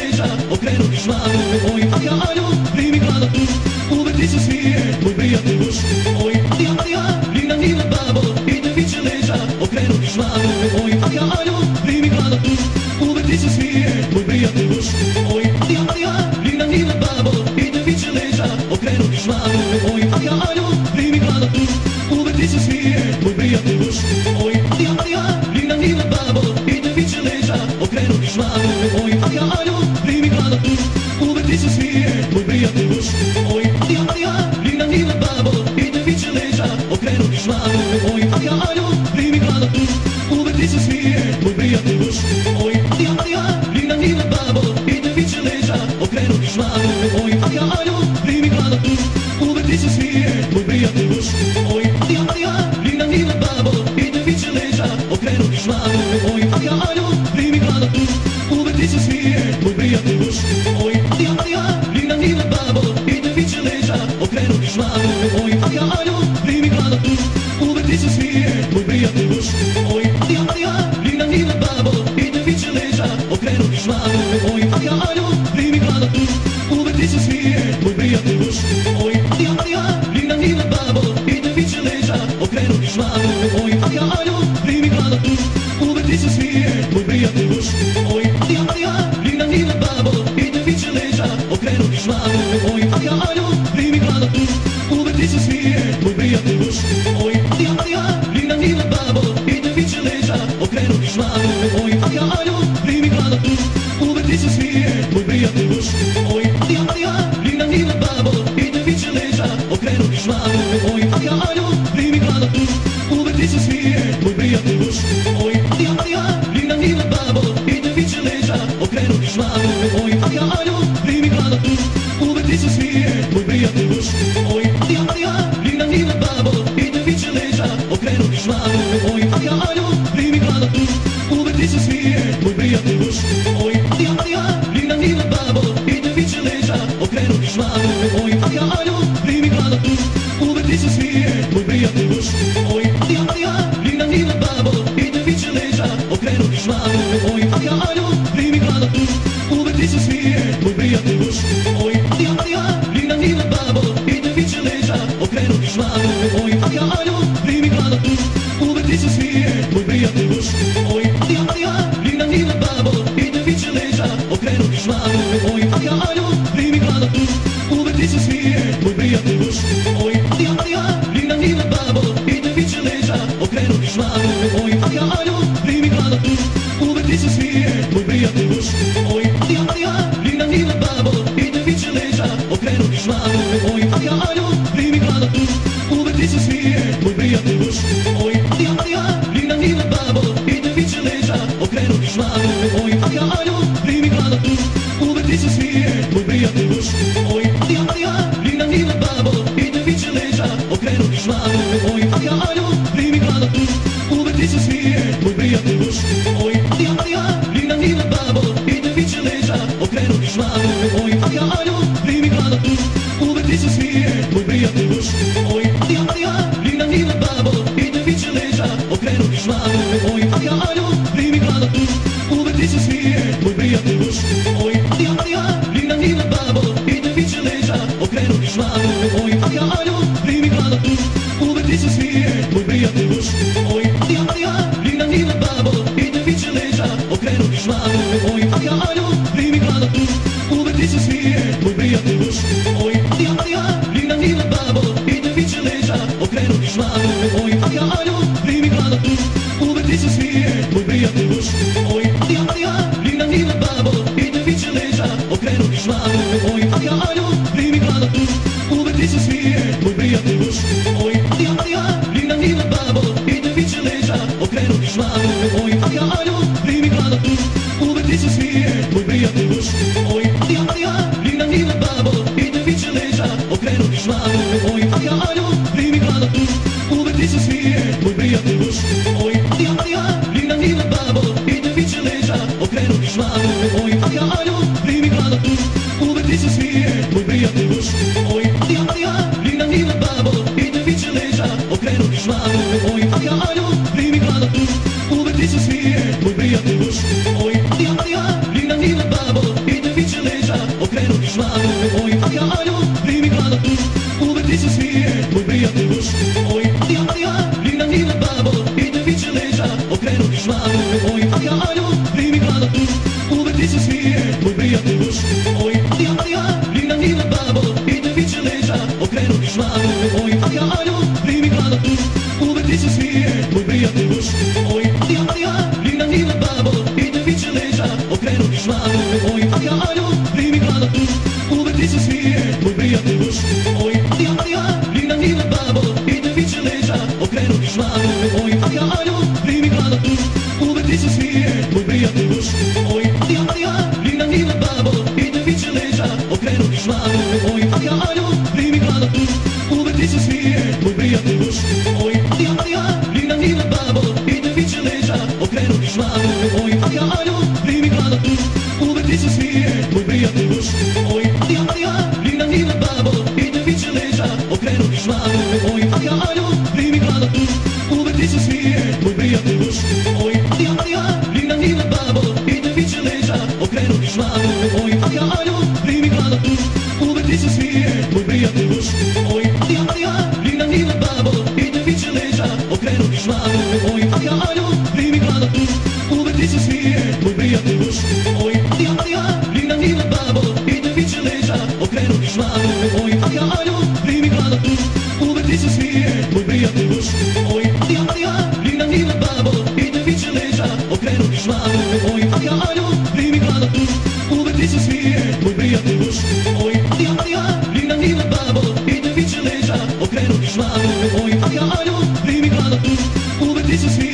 шмам. Ой, Мария, алло, примикла на туш, уведи се смие, твой приятен душ. Ой, Мария, Мария, лина вива бабо, и да виче лежа, окрено шмам. Ой, Мария, алло, примикла на туш, уведи се смие, твой приятен душ. Ой, Мария, Мария, lina viva babo, i da viče leža, okrenu ti šmam. Oj, Marija, aljo, primikla na tuš, uvedi se smije, tvoj prijatelj duš. Oj, Marija, Marija, lina viva babo, i da viče leža, okrenu ti šmam. Oj, Marija, aljo, primikla na tuš, uvedi se smije, tvoj prijatelj duš. Oj, Marija, Marija, lina viva babo, i da viče leža, okrenu ti šmam. Oj, Marija, aljo, primikla na tuš, uvedi se smije, tvoj prijatelj duš. Oj, Marija, Marija, lina viva babo, i da viče leža, okrenu ti šmam. Oj, Marija, aljo, primikla na tuš, uvedi se smije, tvoj prijatelj duš. Oj, Marija, Marija, lina viva babo, i da viče leža, okrenu ti šmam. Oj, Marija, aljo, primikla na tuš, uvedi se smije, tvoj prijatelj duš. Oj, Marija, Marija, lina viva babo, i da viče leža, okrenu ti šmam. Oj, Marija, aljo, primikla na tuš, uvedi se smije, tvoj prijatelj duš. Oj, Marija, Marija, lina viva babo, i da viče leža, okrenu ti šmam. Oj, Marija, aljo, primikla na tuš, uvedi se smije, tvoj prijatelj duš. Oj, Marija, Marija, lina viva babo, i da viče leža, okrenu ti šmam. Oj, Marija, aljo, primikla na tuš, uvedi se smije, tvoj prijatelj duš. Oj, Marija, Marija, lina viva babo, i da viče leža, okrenu ti šmam. Oj, Marija, aljo, primikla na tuš, uvedi se smije, tvoj prijatelj duš. Oj, Marija, Marija, lina viva babo, i da viče leža, okrenu ti šmam. Oj, Marija, aljo, primikla na tuš, uvedi se smije, tvoj prijatelj duš. Oj, Marija, Marija, lina viva babo, i da viče leža, okrenu ti šmam. Oj, Marija, aljo, primikla na tuš, uvedi se smije, tvoj prijatelj duš. Oj, Marija, Marija, lina viva babo, i da viče leža, okrenu ti šmam. Oj, Marija, aljo, primikla na tuš, uvedi se smije, tvoj prijatelj duš. Oj, Marija, Marija, lina viva babo, i da viče leža, okrenu ti šmam. Oj, Marija, aljo, primikla na tuš, uvedi se smije, tvoj prijatelj duš. Oj, Marija, Marija, lina viva babo, i da viče leža, okrenu ti šmam. Oj, Marija, aljo, primikla na tuš, uvedi se smije, tvoj prijatelj duš. Oj, Marija, Marija, lina viva babo, i da viče leža, okrenu ti šmam. Oj, Marija, aljo, primikla na tuš, uvedi se smije, tvoj prijatelj duš. Oj, Marija, Marija, lina viva babo, i da viče leža, okrenu ti šmam. Oj, Marija, aljo, primikla na tuš, uvedi se smije, tvoj prijatelj duš. Oj, Marija, Marija, lina viva babo, i da viče leža, okrenu ti šmam. Oj, Marija, aljo, primikla na tuš, uvedi se smije, tvoj prijatelj duš. Oj, Marija, Marija, lina viva babo, i da viče leža, okrenu ti šmam. Oj, Marija, aljo, primikla na tuš, uvedi se smije, tvoj prijatelj duš. Oj, Marija, Marija, lina viva babo, i da viče leža, okrenu ti šmam. Oj, Marija, aljo, primikla na tuš, uvedi se smije, tvoj prijatelj duš. Oj, Marija, Marija, lina viva babo, i da viče leža, okrenu ti šmam. Oj, Marija, aljo, primikla na tuš, uvedi se smije, tvoj prijatelj duš. Oj, Marija, Marija, lina viva babo, i da viče leža, okrenu ti šmam. Oj, Marija, aljo, primikla na tuš, uvedi se smije, tvoj prijatelj duš. Oj, Marija, Marija, lina viva babo, i da viče leža, okrenu ti šmam. Oj, Marija, aljo, primikla na tuš, uvedi se smije, tvoj prijatelj duš. Oj, Marija, Marija, lina viva babo, i da viče leža, okrenu ti šmam. Oj, Marija, aljo, primikla na tuš, uvedi se smije, tvoj prijatelj duš. Oj, Marija, Marija, lina viva babo, i da viče leža, okrenu ti šmam. Oj, Marija, aljo, primikla na tuš, uvedi se smije, tvoj prijatelj duš. Oj, Marija, Marija, lina viva babo, i da viče leža, okrenu ti šmam. Oj, Marija, aljo, primikla na tuš, uvedi se smije, tvoj prijatelj duš. Oj, Marija, Marija, lina viva babo, i da viče leža, okrenu ti šmam. Oj, Marija, aljo, primikla na tuš, uvedi se smije, tvoj prijatelj duš. Oj, Marija, Marija, lina viva babo, i da viče leža, okrenu ti šmam. Oj, Marija, aljo, primikla na tuš, uvedi se smije, tvoj prijatelj duš. Oj, Marija, Marija, lina viva babo, i da viče leža, okrenu ti šmam. Oj, Marija, aljo, primikla na tuš, uvedi se smije, tvoj prijatelj duš. Oj, Marija, Marija, lina viva babo, i da viče leža, okrenu ti šmam. Oj, Marija, aljo, primikla na tuš, uvedi se smije, tvoj prijatelj duš. Oj, Marija, Marija, lina viva babo, i da viče leža, okrenu ti šmam. Oj, Marija, aljo, primikla na tuš, uvedi se smije.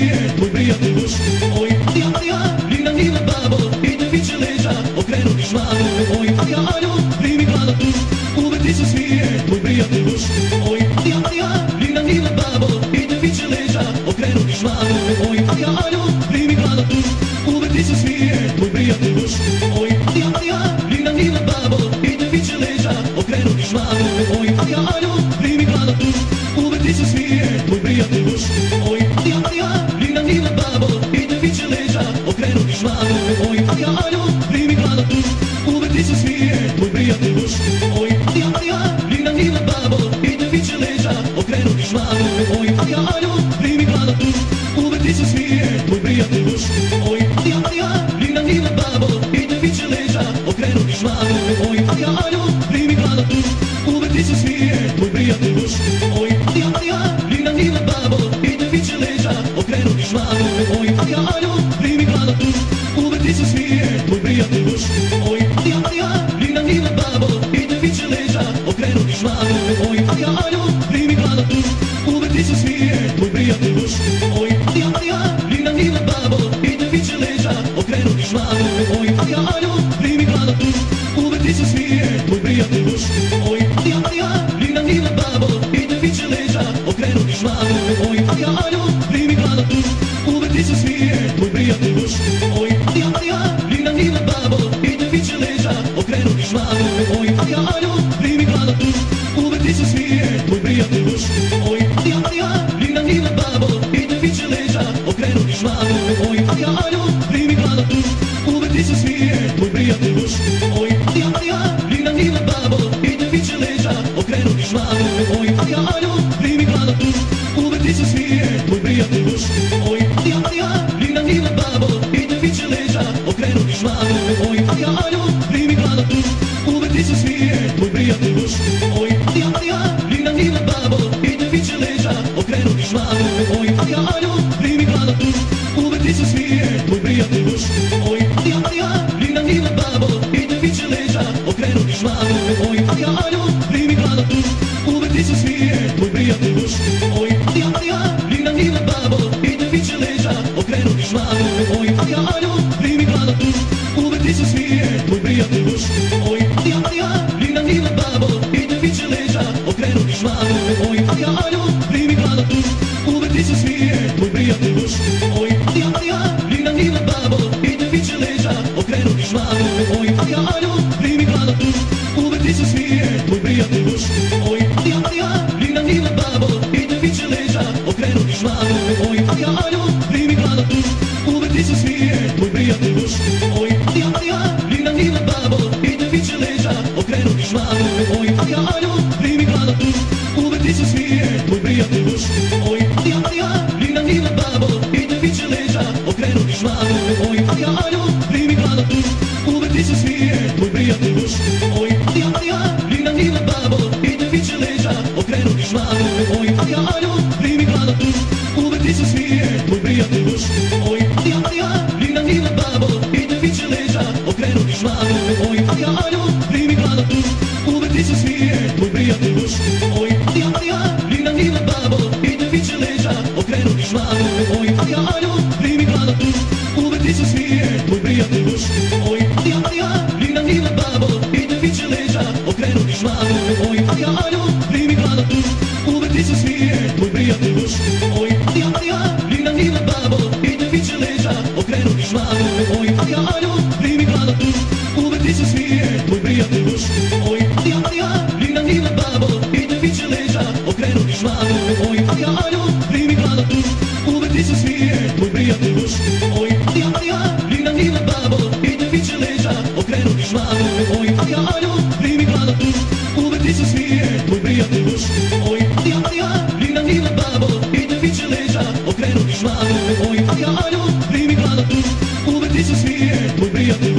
smijer, tvoj prijatelj muž. Oj, Alija, Alija, divna, divna babo, idem viče leđa, okrenuti šmalu. Oj, Alija, Aljo, primi glada tu, uvek ti se smije, tvoj prijatelj muž. Oj, Alija, Alija, divna, divna babo, idem viče leđa, okrenuti šmalu. Oj, Alija, Aljo, primi glada tu, uvek ti se smije, tvoj prijatelj muž. Oj, Alija, Alija, divna, divna babo, idem viče leđa, okrenuti šmalu. Oj, Alija, Aljo, primi glada tu, uvek ti se smije, tvoj prijatelj muž. Oj, Alija, Alija, divna, divna babo, idem viče leđa, okrenuti šmalu. Oj, Alija, Aljo, primi glada tu, uvek ti se smije, tvoj prijatelj muž. Oj, Alija, Alija, divna, divna babo, idem viče leđa, okrenuti šmalu. Oj, Alija, Aljo, primi glada tu, uvek ti se smije, tvoj prijatelj muž. Oj, Alija, Alija, divna, divna babo, idem viče leđa, okrenuti šmalu. Oj, Alija, Aljo, primi glada tu, uvek ti se smije, tvoj prijatelj muž. Oj, Alija, Alija, divna, divna babo, idem viče leđa, okrenuti šmalu. Oj, Alija, Aljo, primi glada tu, uvek ti se smije, tvoj prijatelj muž. Oj, Alija, Alija, divna, divna babo, idem viče leđa, okrenuti šmalu. Oj, Alija, Aljo, primi glada tu, uvek ti se smije, tvoj prijatelj muž. Oj, Alija, Alija, divna, divna babo, idem viče leđa, okrenuti šmalu. Oj, Alija, Aljo, primi glada tu, uvek ti se smije, tvoj prijatelj muž. Oj, Alija, Alija, divna, divna babo, idem viče leđa, okrenuti šmalu. Oj, Alija, Aljo, primi glada tu, uvek ti se smije, tvoj prijatelj muž. Oj, Alija, Alija, divna, divna babo, idem viče leđa, okrenuti šmalu. Oj, Alija, Aljo, primi glada tu, uvek ti se smije, tvoj prijatelj muž. Oj, Alija, Alija, divna, divna babo, idem viče leđa, okrenuti šmalu. Oj, Alija, Aljo, primi glada tu, uvek ti se smije, tvoj prijatelj muž. Oj, Alija, Alija, divna, divna babo, idem viče leđa, okrenuti šmalu. Oj, Alija, Aljo, primi glada tu, uvek ti se smije, tvoj prijatelj muž. Oj, Alija, Alija, divna, divna babo, idem viče leđa, okrenuti šmalu. Oj, Alija, Aljo, primi glada tu, uvek ti se smije, tvoj prijatelj muž. Oj, Alija, Alija, divna, divna babo, idem viče leđa, okrenuti šmalu. Oj, Alija, Aljo, primi glada tu, uvek ti se smije, tvoj prijatelj muž. Oj, Alija, Alija, divna, divna babo, idem viče leđa, okrenuti šmalu. Oj, Alija, Aljo, primi glada tu, uvek ti se smije, tvoj prijatelj muž. Oj, Alija, Alija, divna, divna babo, idem viče leđa, okrenuti šmalu. Oj, Alija, Aljo, primi glada tu, uvek ti se smije, tvoj prijatelj muž. Oj, Alija, Alija, divna, divna babo, idem viče leđa, okrenuti šmalu. Oj, Alija, Aljo, primi glada tu, uvek ti se smije, tvoj prijatelj muž. Oj, Alija, Alija, divna, divna babo, idem viče leđa, okrenuti šmalu. Oj, Alija, Aljo, primi glada tu, uvek ti se smije, tvoj prijatelj muž. Oj, Alija, Alija, divna, divna babo, idem viče leđa, okrenuti šmalu. Oj, Alija, Aljo, primi glada tu, uvek ti se smije, tvoj prijatelj muž. Oj, Alija, Alija, divna, divna babo, idem viče leđa, okrenuti šmalu. Oj, Alija, Aljo, primi glada tu, uvek ti se smije, tvoj prijatelj muž. Oj, Alija, Alija, divna, divna babo, idem viče leđa, okrenuti šmalu. Oj, Alija, Aljo, primi glada tu, uvek ti se smije, tvoj prijatelj muž. Oj, Alija, Alija, divna, divna babo, idem viče leđa, okrenuti šmalu. Oj, Alija, Aljo, primi glada tu, uvek ti se smije, tvoj prijatelj muž. Oj, Alija, Alija, divna, divna babo, idem viče leđa, okrenuti šmalu. Oj, Alija, Aljo, primi glada tu, uvek ti se smije, tvoj prijatelj muž. Oj, Alija, Alija, divna, divna babo, idem viče leđa, okrenuti šmalu. Oj, Alija, Aljo, primi glada tu, uvek ti se smije, tvoj prijatelj muž. Oj, Alija, Alija, divna, divna babo, idem viče leđa, okrenuti šmalu. Oj, Alija, Aljo, primi glada tu, uvek ti se smije, tvoj prijatelj muž. Oj, Alija, Alija, divna, divna babo, idem viče leđa, okrenuti šmalu. Oj, Alija, Aljo, primi glada tu, uvek ti se smije, tvoj prijatelj muž. Oj, Alija, Alija, divna, divna babo, idem viče leđa, okrenuti šmalu. Oj, Alija, Aljo, primi glada tu, uvek ti se smije, tvoj prijatelj muž. Oj, Alija, Alija, divna, divna babo, idem viče leđa, okrenuti šmalu. Oj, Alija, Aljo, primi glada tu, uvek ti se smije, tvoj prijatelj muž. Oj, Alija, Alija, divna, divna babo, idem viče leđa, okrenuti šmalu. Oj, Alija, Aljo, primi glada tu, uvek ti se smije, tvoj prijatelj muž.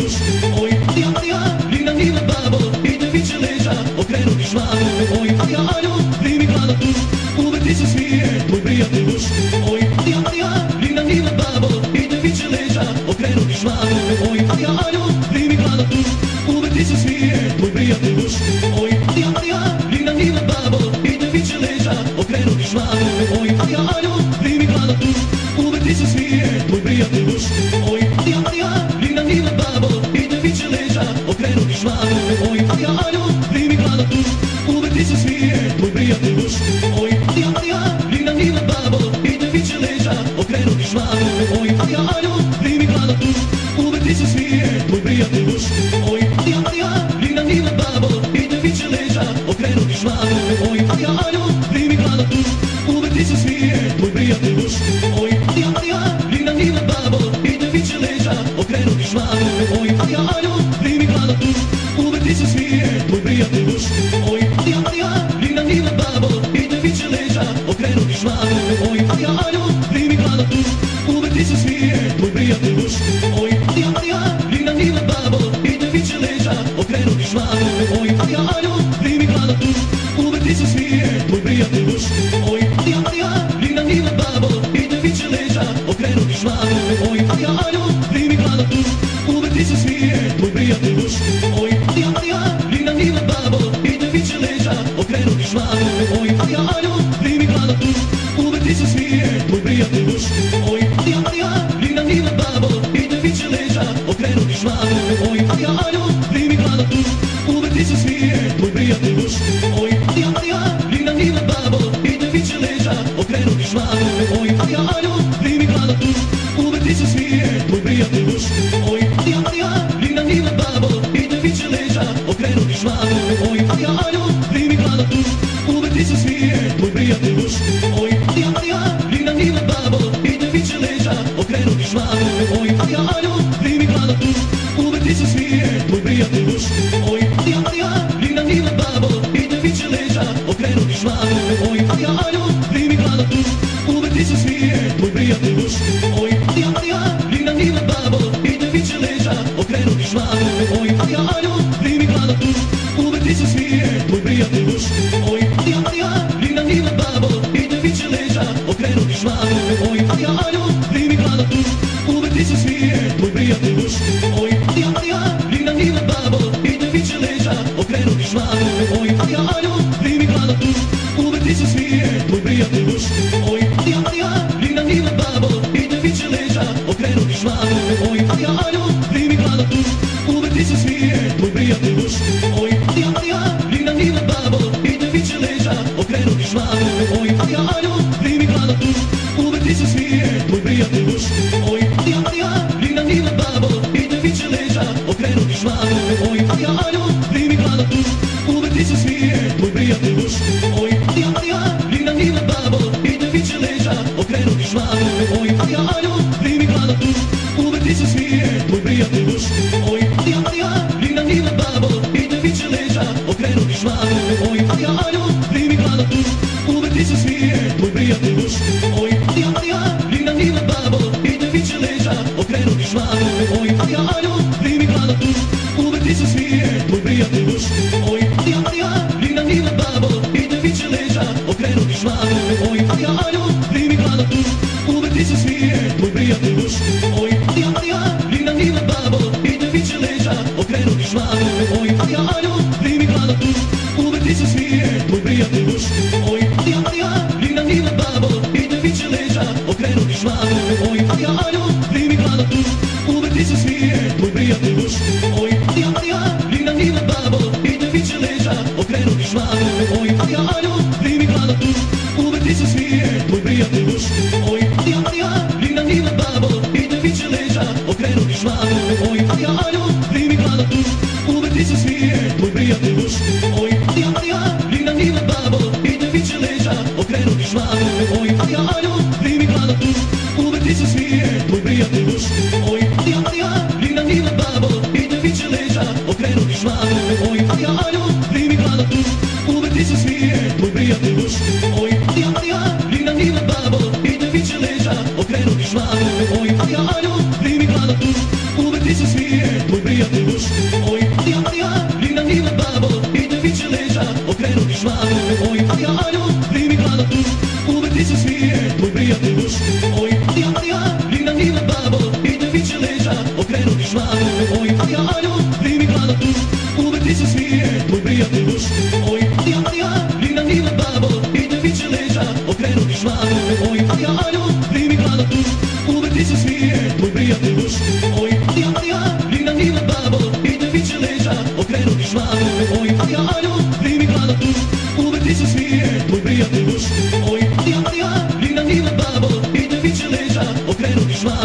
Oj, Alja, Aljo, primi glada tu, uvek ti se smije, tvoj prijatelj duš. Oj, Alja, Alja, divna divna babo, i te viče leđa, okrenuti švabu. Oj, Alja, Aljo, primi glada tu, uvek ti se smije, tvoj prijatelj duš. Oj, Alja, Alja, divna divna babo, i te viče leđa, okrenuti švabu. Oj, Alja, Aljo, primi glada tu, uvek ti se smije, tvoj prijatelj duš. Oj, Alja, Alja, divna divna babo, i te viče leđa, okrenuti švabu. Oj, Alja, Aljo, primi glada tu, uvek ti se smije, tvoj prijatelj duš. Oj, Alja, Alja, divna divna babo, i te viče leđa, okrenuti švabu. Oj, Alja, Aljo, primi glada tu, uvek ti se smije, tvoj prijatelj duš. Oj, Alja, Alja, divna divna babo, i te viče leđa, okrenuti švabu. Oj, Alja, Aljo, primi glada tu, uvek ti se smije, tvoj prijatelj duš. Oj, Alja, Alja, divna divna babo, i te viče leđa, okrenuti švabu. Oj, Alja, Aljo, primi glada tu, uvek ti se smije, tvoj prijatelj duš. Oj, Alja, Alja, divna divna babo, i te viče leđa, okrenuti švabu. Oj, Alja, Aljo, primi glada tu, uvek ti se smije, tvoj prijatelj duš. Oj, Alja, Alja, divna divna babo, i te viče leđa, okrenuti švabu. Oj, Alja, Aljo, primi glada tu, uvek ti se smije, tvoj prijatelj duš. Oj, Alja, Alja, divna divna babo, i te viče leđa, okrenuti švabu. Oj, Alja, Aljo, primi glada tu, uvek ti se smije, tvoj prijatelj duš. Oj, Alja, Alja, divna divna babo, i te viče leđa, okrenuti švabu. Oj, Alja, Aljo, primi glada tu, uvek ti se smije, tvoj prijatelj duš. Oj, Alja, Alja, divna divna babo, i te viče leđa, okrenuti švabu. Oj, Alja, Aljo, primi glada tu, uvek ti se smije, tvoj prijatelj duš. Oj, Alja, Alja, divna divna babo, i te viče leđa, okrenuti švabu. Oj, Alja, Aljo, primi glada tu, uvek ti se smije, tvoj prijatelj duš. Oj, Alja, Alja, divna divna babo, i te viče leđa, okrenuti švabu. Oj, Alja, Aljo, primi glada tu, uvek ti se smije, tvoj prijatelj duš. Oj, Alja, Alja, divna divna babo, i te viče leđa, okrenuti švabu. Oj, Alja, Aljo, primi glada tu, uvek ti se smije, tvoj prijatelj duš. Oj, Alja, Alja, divna divna babo, i te viče leđa, okrenuti švabu. Oj, Alja, Aljo, primi glada tu, uvek ti se smije, tvoj prijatelj duš. Oj, Alja, Alja, divna divna babo, i te viče leđa, okrenuti švabu. Oj, Alja, Aljo, primi glada tu, uvek ti se smije, tvoj prijatelj duš. Oj, Alja, Alja, divna divna babo, i te viče leđa, okrenuti švabu. Oj, Alja, Aljo, primi glada tu, uvek ti se smije, tvoj prijatelj duš. Oj, Alja, Alja, divna divna babo, i te viče leđa, okrenuti švabu. Oj, Alja, Aljo, primi glada tu, uvek ti se smije, tvoj prijatelj duš. Oj, Alja, Alja, divna divna babo, i te viče leđa, okrenuti švabu. Oj, Alja, Aljo, primi glada tu, uvek ti se smije, tvoj prijatelj duš. Oj, Alja, Alja, divna divna babo, i te viče leđa, okrenuti švabu. Oj, Alja, Aljo, primi glada tu, uvek ti se smije, tvoj prijatelj duš. Oj, Alja, Alja, divna divna babo, i te viče leđa, okrenuti švabu. Oj, Alja, Aljo, primi glada tu, uvek ti se smije, tvoj prijatelj duš. Oj, Alja, Alja, divna divna babo, i te viče leđa, okrenuti švabu. Oj, Alja, Aljo, primi glada tu, uvek ti se smije, tvoj prijatelj duš. Oj, Alja, Alja, divna divna babo, i te viče leđa, okrenuti švabu. Oj, Alja, Aljo, primi glada tu, uvek ti se smije, tvoj prijatelj duš. Oj, Alja, Alja, divna divna babo, i te viče leđa, okrenuti švabu. Oj, Alja, Aljo, primi glada tu, uvek ti se smije, tvoj prijatelj duš. Oj, Alja, Alja, divna divna babo, i te viče leđa, okrenuti švabu. Oj, Alja, Aljo, primi glada tu, uvek ti se smije, tvoj prijatelj duš. Oj, Alja, Alja, divna divna babo, i te viče leđa, okrenuti švabu. Oj, Alja, Aljo, primi glada tu, uvek ti se smije, tvoj prijatelj duš. Oj, Alja, Alja, divna divna babo, i te viče leđa, okrenuti švabu. Oj, Alja, Aljo, primi glada tu, uvek ti se smije, tvoj prijatelj duš. Oj, Alja, Alja, divna divna babo, i te viče leđa, okrenuti švabu. Oj, Alja, Aljo, primi glada tu, uvek ti se smije, tvoj prijatelj duš. Oj, Alja, Alja, divna divna babo, i te viče leđa, okrenuti švabu. Oj, Alja, Aljo, primi glada tu, uvek ti se smije, tvoj prijatelj duš. Oj, Alja, Alja, divna divna babo, i te viče leđa, okrenuti švabu. Oj, Alja, Aljo, primi glada tu, uvek ti se smije, tvoj prijatelj duš. Oj, Alja, Alja, divna divna babo, i te viče leđa, okrenuti švabu. Oj, Alja, Aljo, primi glada tu, uvek ti se smije, tvoj prijatelj duš. Oj, Alja, Alja, divna divna babo, i te viče leđa, okrenuti švabu. Oj, Alja, Aljo, primi glada tu, uvek ti se smije, tvoj prijatelj duš. Oj, Alja, Alja, divna divna babo, i te viče leđa, okrenuti švabu.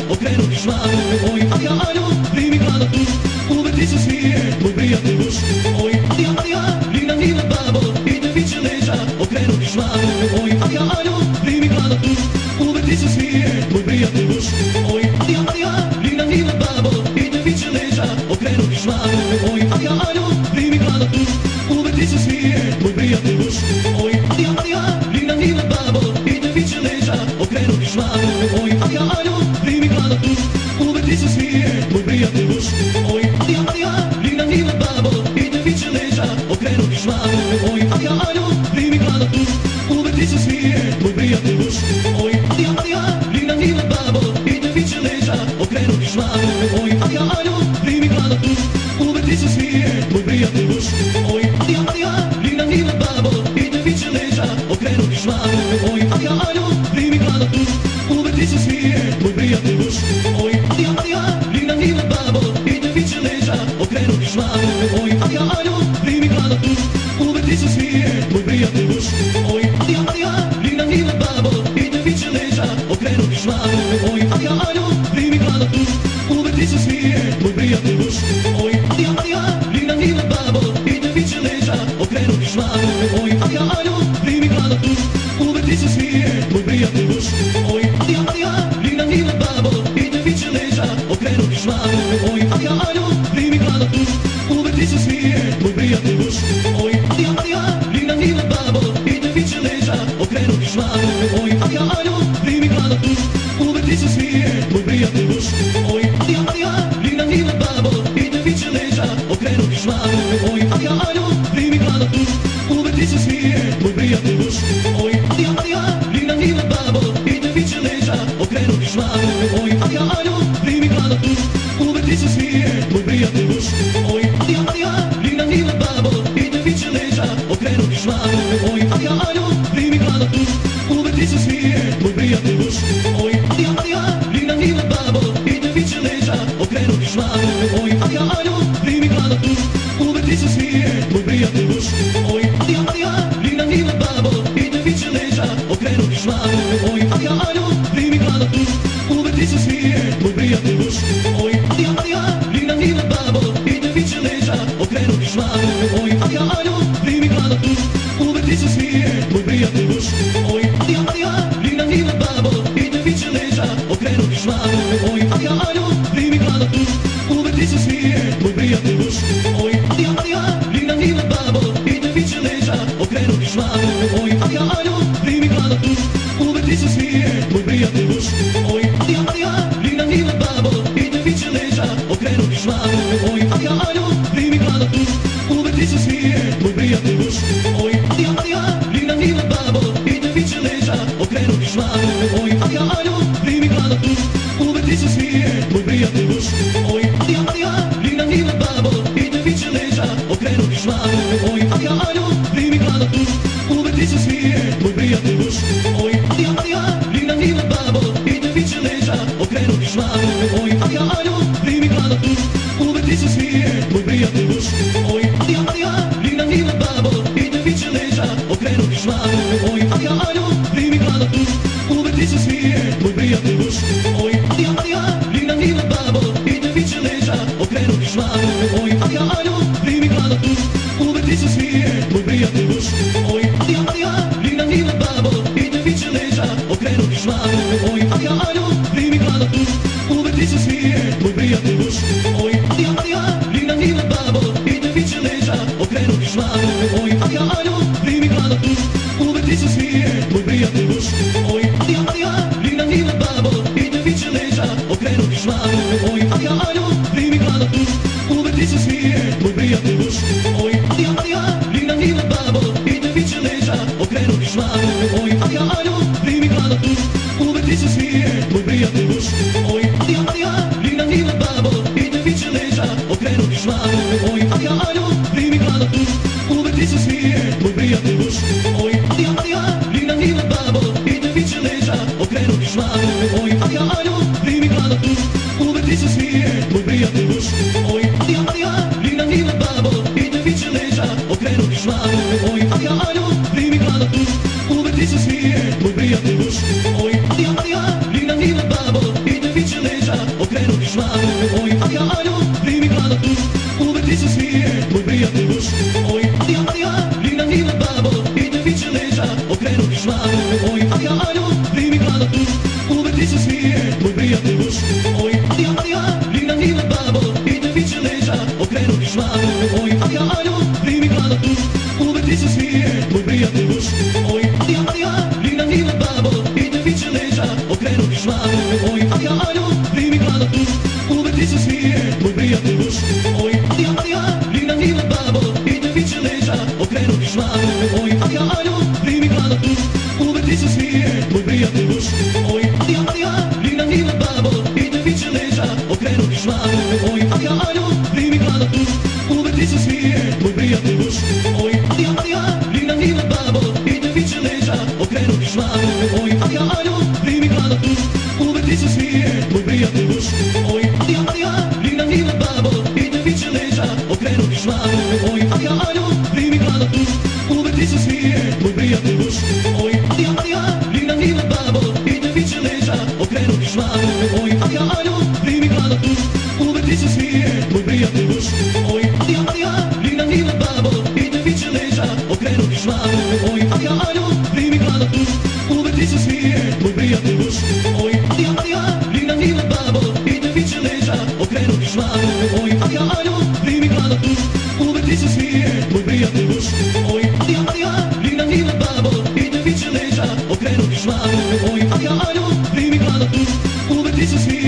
okrenuti šmalu. Oj, Alija, Aljo, primi glada tu, uvrti se smije, tvoj prijatelj muž. Oj, Alija, Alija, divna divna babo, i te viče leđa, okrenuti šmalu. Oj, Alija, Aljo, primi glada tu, uvrti se smije, tvoj prijatelj muž. Oj, Alija, Alija, divna divna babo, i te viče leđa, okrenuti šmalu. Oj, Alija, Aljo, primi glada tu, uvrti se smije, tvoj prijatelj muž. Oj, Alija, Alija, divna divna babo, i te viče leđa, okrenuti šmalu. Oj, Alija, Aljo, primi glada tu, uvrti se smije, tvoj prijatelj muž. Oj, Alija, Alija, divna divna babo, i te viče leđa, okrenuti šmalu. Oj, Alija, Aljo, primi glada tu, uvrti se smije, tvoj prijatelj muž. Oj, Alija, Alija, divna divna babo, i te viče leđa, okrenuti šmalu. Oj, Alija, Aljo, primi glada tu, uvrti se smije, tvoj prijatelj muž. Oj, Alija, Alija, divna divna babo, i te viče leđa, okrenuti šmalu. Oj, Alija, Aljo, primi glada tu, uvrti se smije, tvoj prijatelj muž. Oj, Alija, Alija, divna divna babo, i te viče leđa, okrenuti šmalu. Oj, Alija, Aljo, primi glada tu, uvrti se smije, tvoj prijatelj muž. Oj, Alija, Alija, divna divna babo, i te viče leđa, okrenuti šmalu. Oj, Alija, Aljo, primi glada tu, uvrti se smije, tvoj prijatelj muž. Oj, Alija, Alija, divna divna babo, i te viče leđa, okrenuti šmalu. Oj, Alija, Aljo, primi glada tu, uvrti se smije, tvoj prijatelj muž. Oj, Alija, Alija, divna divna babo, i te viče leđa, okrenuti šmalu. Oj, Alija, Aljo, primi glada tu, uvrti se smije, tvoj prijatelj muž. Oj, Alija, Alija, divna divna babo, i te viče leđa, okrenuti šmalu. Oj, Alija, Aljo, primi glada tu, uvrti se smije, tvoj prijatelj muž. Oj, Alija, Alija, divna divna babo, i te viče leđa, okrenuti šmalu. Oj, Alija, Aljo, primi glada tu, uvrti se smije, tvoj prijatelj muž. Oj, Alija, Alija, divna divna babo, i te viče leđa, okrenuti šmalu. Oj, Alija, Aljo, primi glada tu, uvrti se smije, tvoj prijatelj muž. Oj, Alija, Alija, divna divna babo, i te viče leđa, okrenuti šmalu. Oj, Alija, Aljo, primi glada tu, uvrti se smije, tvoj prijatelj muž. Oj, Alija, Alija, divna divna babo, i te viče leđa, okrenuti šmalu. Oj, Alija, Aljo, primi glada tu, uvrti se smije, tvoj prijatelj muž. Oj, Alija, Alija, divna divna babo, i te viče leđa, okrenuti šmalu. Oj, Alija, Aljo, primi glada tu, uvrti se smije, tvoj prijatelj muž. Oj, Alija, Alija, divna divna babo, i te viče leđa, okrenuti šmalu. Oj, Alija, Aljo, primi glada tu, uvrti se smije, tvoj prijatelj muž. Oj, Alija, Alija, divna divna babo, i te viče leđa, okrenuti šmalu. Oj, Alija, Aljo, primi glada tu, uvrti se smije, tvoj prijatelj muž. Oj, Alija, Alija, divna divna babo, i te viče leđa, okrenuti šmalu. Oj, Alija, Aljo, primi glada tu, uvrti se smije, tvoj prijatelj muž. Oj, Alija, Alija, divna divna babo, i te viče leđa, okrenuti šmalu. Oj, Alija, Aljo, primi glada tu, uvrti se smije, tvoj prijatelj muž. Oj, Alija, Alija, divna divna babo, i te viče leđa, okrenuti šmalu. Oj, Alija, Aljo, primi glada tu, uvrti se smije, tvoj prijatelj muž. Oj, Alija, Alija, divna divna babo, i te viče leđa, okrenuti šmalu. Oj, Alija, Aljo, primi glada tu, uvrti se smije, tvoj prijatelj muž. Oj, Alija, Alija, divna divna babo, i te viče leđa, okrenuti šmalu. Oj, Alija, Aljo, primi glada tu, uvrti se smije, tvoj prijatelj muž. Oj, Alija, Alija, divna divna babo, i te viče leđa, okrenuti šmalu. Oj, Alija, Aljo, primi glada tu, uvrti se smije, tvoj prijatelj muž. Oj, Alija, Alija, divna divna babo, i te viče leđa, okrenuti šmalu. Oj, Alija, Aljo, primi glada tu, uvrti se smije, tvoj prijatelj muž. Oj, Alija, Alija, divna divna babo, i te viče leđa, okrenuti šmalu. Oj, Alija, Aljo, primi glada tu, uvrti se smije, tvoj prijatelj muž. Oj, Alija, Alija, divna divna babo, i te viče leđa, okrenuti šmalu. Oj, Alija, Aljo, primi glada tu, uvrti se smije, tvoj prijatelj muž. Oj, Alija, Alija, divna divna babo, i te viče leđa, okrenuti šmalu. Oj, Alija, Aljo, primi glada tu, uvrti se smije, tvoj prijatelj muž. Oj, Alija, Alija, divna divna babo, i te viče leđa, okrenuti šmalu. Oj, Alija, Aljo, primi glada tu, uvrti se smije, tvoj prijatelj muž. Oj, Alija, Alija, divna divna babo, i te viče leđa, okrenuti šmalu. Oj, Alija, Aljo, primi glada tu, uvrti se smije, tvoj prijatelj muž. Oj, Alija, Alija, divna divna babo, i te viče leđa, okrenuti šmalu. Oj, Alija, Aljo, primi glada tu, uvrti se smije,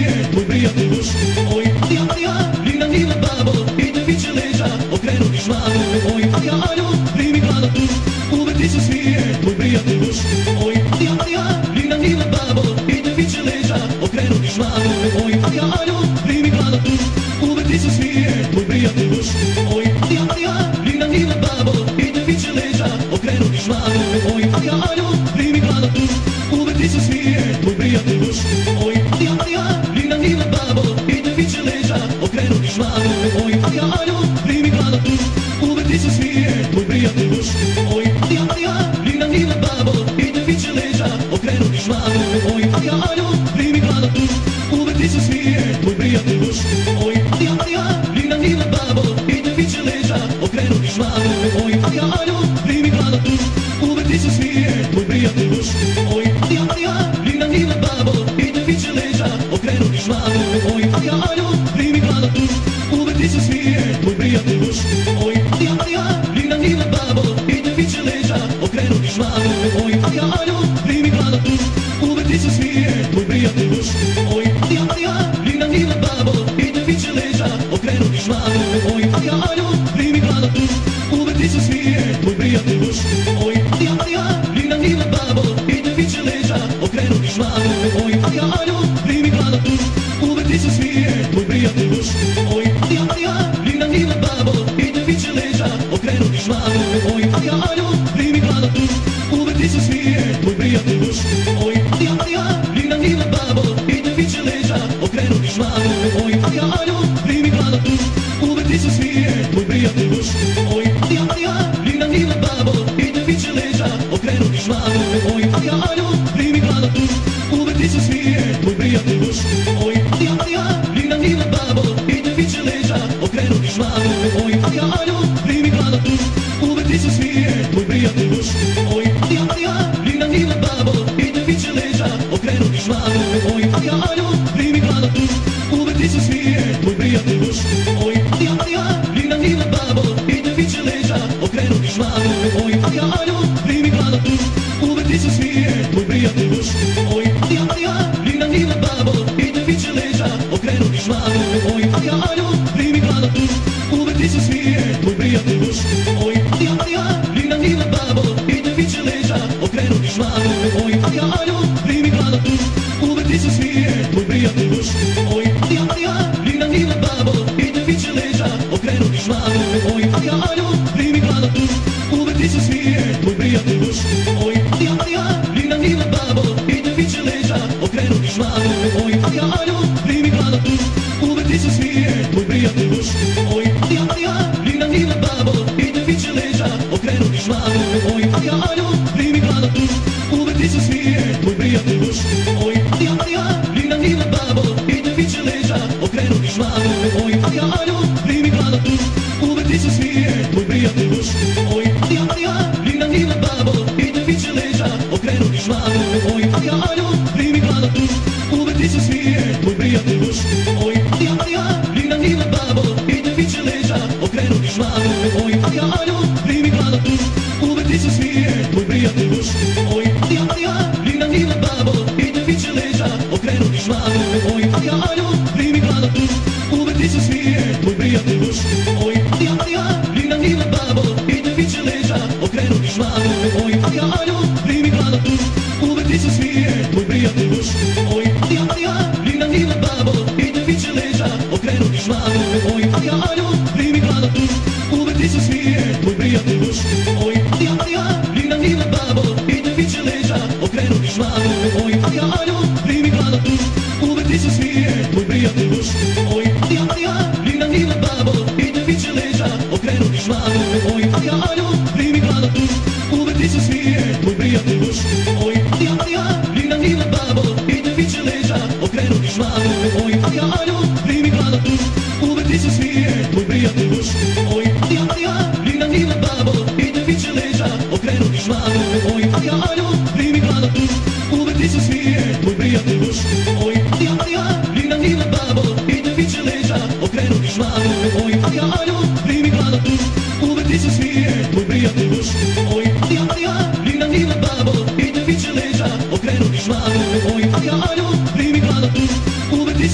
smije, tvoj prijatelj muž. Oj, Alija, Alija, divna, divna babo, i te viče leđa, okrenuti šmalu. Oj, Alija, Aljo, primi glada tu, uvek ti se smije, tvoj prijatelj muž. Oj, Alija, Alija, divna, divna babo, i te viče leđa, okrenuti šmalu. Oj, Alija, Aljo, primi glada tu, uvek ti se smije, tvoj prijatelj muž. Oj, Alija, Alija, divna, divna babo, i te viče leđa, okrenuti šmalu. Oj, Alija, Aljo, primi glada tu, uvek ti se smije, tvoj prijatelj muž. Oj, Alija, Alija, divna, divna babo, i te viče leđa, okrenuti šmalu. Oj, Alija, Aljo, primi glada tu, uvek ti se smije, tvoj prijatelj muž. Oj, Alija, Alija, divna, divna babo, i te viče leđa, okrenuti šmalu. Oj, Alija, Aljo, primi glada tu, uvek ti se smije, tvoj prijatelj muž. Oj, Alija, Alija, divna, divna babo, i te viče leđa, okrenuti šmalu. Oj, Alija, Aljo, primi glada tu, uvek ti se smije, tvoj prijatelj muž. Oj, Alija, Alija, divna, divna babo, i te viče leđa, okrenuti šmalu. Oj, Alija, Aljo, primi glada tu, uvek ti se smije, tvoj prijatelj muž. Oj, Alija, Alija, divna, divna babo, i te viče leđa, okrenuti šmalu. Oj, Alija, Aljo, primi glada tu, uvek ti se smije, tvoj prijatelj muž. Oj, Alija, Alija, divna, divna babo, i te viče leđa, okrenuti šmalu. Oj, Alija, Aljo, primi glada tu, uvek ti se smije, tvoj prijatelj muž. Oj, Alija, Alija, divna, divna babo, i te viče leđa, okrenuti šmalu. Oj, Alija, Aljo, primi glada tu, uvek ti se smije, tvoj prijatelj muž. Oj, Alija, Alija, divna, divna babo, i te viče leđa, okrenuti šmalu. Oj, Alija, Aljo, primi glada tu, uvek ti se smije, tvoj prijatelj muž. Oj, Alija, Alija, divna, divna babo, i te viče leđa, okrenuti šmalu. Oj, Alija, Aljo, primi glada tu, uvek ti se smije, tvoj prijatelj muž. Oj, Alija, Alija, divna, divna babo, i te viče leđa, okrenuti šmalu. Oj, Alija, Aljo, primi glada tu, uvek ti se smije, tvoj prijatelj muž. Oj, Alija, Alija, divna, divna babo, i te viče leđa, okrenuti šmalu. Oj, Alija, Aljo, primi glada tu, uvek ti se smije, tvoj prijatelj muž. Oj, Alija, Alija, divna, divna babo, i te viče leđa, okrenuti šmalu. Oj, Alija, Aljo, primi glada tu, uvek ti se smije, tvoj prijatelj muž. Oj, Alija, Alija, divna, divna babo, i te viče leđa, okrenuti šmalu. Oj, Alija, Aljo, primi glada tu, uvek ti se smije, tvoj prijatelj muž. Oj, Alija, Alija, divna, divna babo, i te viče leđa, okrenuti šmalu. Oj, Alija, Aljo, primi glada tu, uvek ti se smije, tvoj prijatelj muž. Oj, Alija, Alija, divna, divna babo, i te viče leđa, okrenuti šmalu. Oj, Alija, Aljo, primi glada tu, uvek ti se smije, tvoj prijatelj muž. Oj, Alija, Alija, divna, divna babo, i te viče leđa, okrenuti šmalu. Oj, Alija, Aljo, primi glada tu, uvek ti se smije, tvoj prijatelj muž. Oj, Alija, Alija, divna, divna babo, i te viče leđa, okrenuti šmalu. Oj, Alija, Aljo, primi glada tu, uvek ti se smije, tvoj prijatelj muž. Oj, Alija, Alija, divna, divna babo, i te viče leđa, okrenuti šmalu. Oj, Alija, Aljo, primi glada tu, uvek ti se smije, tvoj prijatelj muž. Oj, Alija, Alija, divna, divna babo, i te viče leđa, okrenuti šmalu. Oj, Alija, Aljo, primi glada tu, uvek ti se smije, tvoj prijatelj muž. Oj, Alija, Alija, divna, divna babo, i te viče leđa, okrenuti šmalu. Oj, Alija, Aljo, primi glada tu, uvek ti se smije, tvoj prijatelj muž. Oj, Alija, Alija, divna, divna babo, i te viče leđa, okrenuti šmalu. Oj, Alija, Aljo, primi glada tu, uvek ti se smije, tvoj prijatelj muž. Oj, Alija, Alija, divna, divna babo, i te viče leđa, okrenuti šmalu. Oj, Alija, Aljo, primi glada tu, uvek ti se smije, tvoj prijatelj muž. Oj, Alija, Alija, divna, divna babo, i te viče leđa, okrenuti šmalu. Oj, Alija, Aljo, primi glada tu, uvek ti se smije, tvoj prijatelj muž. Oj, Alija, Alija, divna, divna babo, i te viče leđa, okrenuti šmalu. Oj, Alija, Aljo, primi glada tu, uvek ti se smije, tvoj prijatelj muž. Oj, Alija, Alija, divna, divna babo, i te viče leđa, okrenuti šmalu. Oj, Alija, Aljo, primi glada tu, uvek ti se smije, tvoj prijatelj muž. Oj, Alija, Alija, divna, divna babo, i te viče leđa, okrenuti šmalu. Oj, Alija, Aljo, primi glada tu, uvek ti se smije, tvoj prijatelj muž. Oj, Alija, Alija, divna, divna babo, i te viče leđa, okrenuti šmalu. Oj, Alija, Aljo, primi glada tu, uvek ti se smije, tvoj prijatelj muž. Oj, Alija, Alija, divna, divna babo, i te viče leđa, okrenuti šmalu. Oj, Alija, Aljo, primi glada tu, uvek ti se smije, tvoj prijatelj muž. Oj, Alija, Alija, divna, divna babo, i te viče leđa, okrenuti šmalu. Oj, Alija, Aljo, primi glada tu, uvek ti se smije, tvoj prijatelj muž. Oj, Alija, Alija, divna, divna babo, i te viče leđa, okrenuti šmalu. Oj, Alija, Aljo, primi glada tu, uvek ti se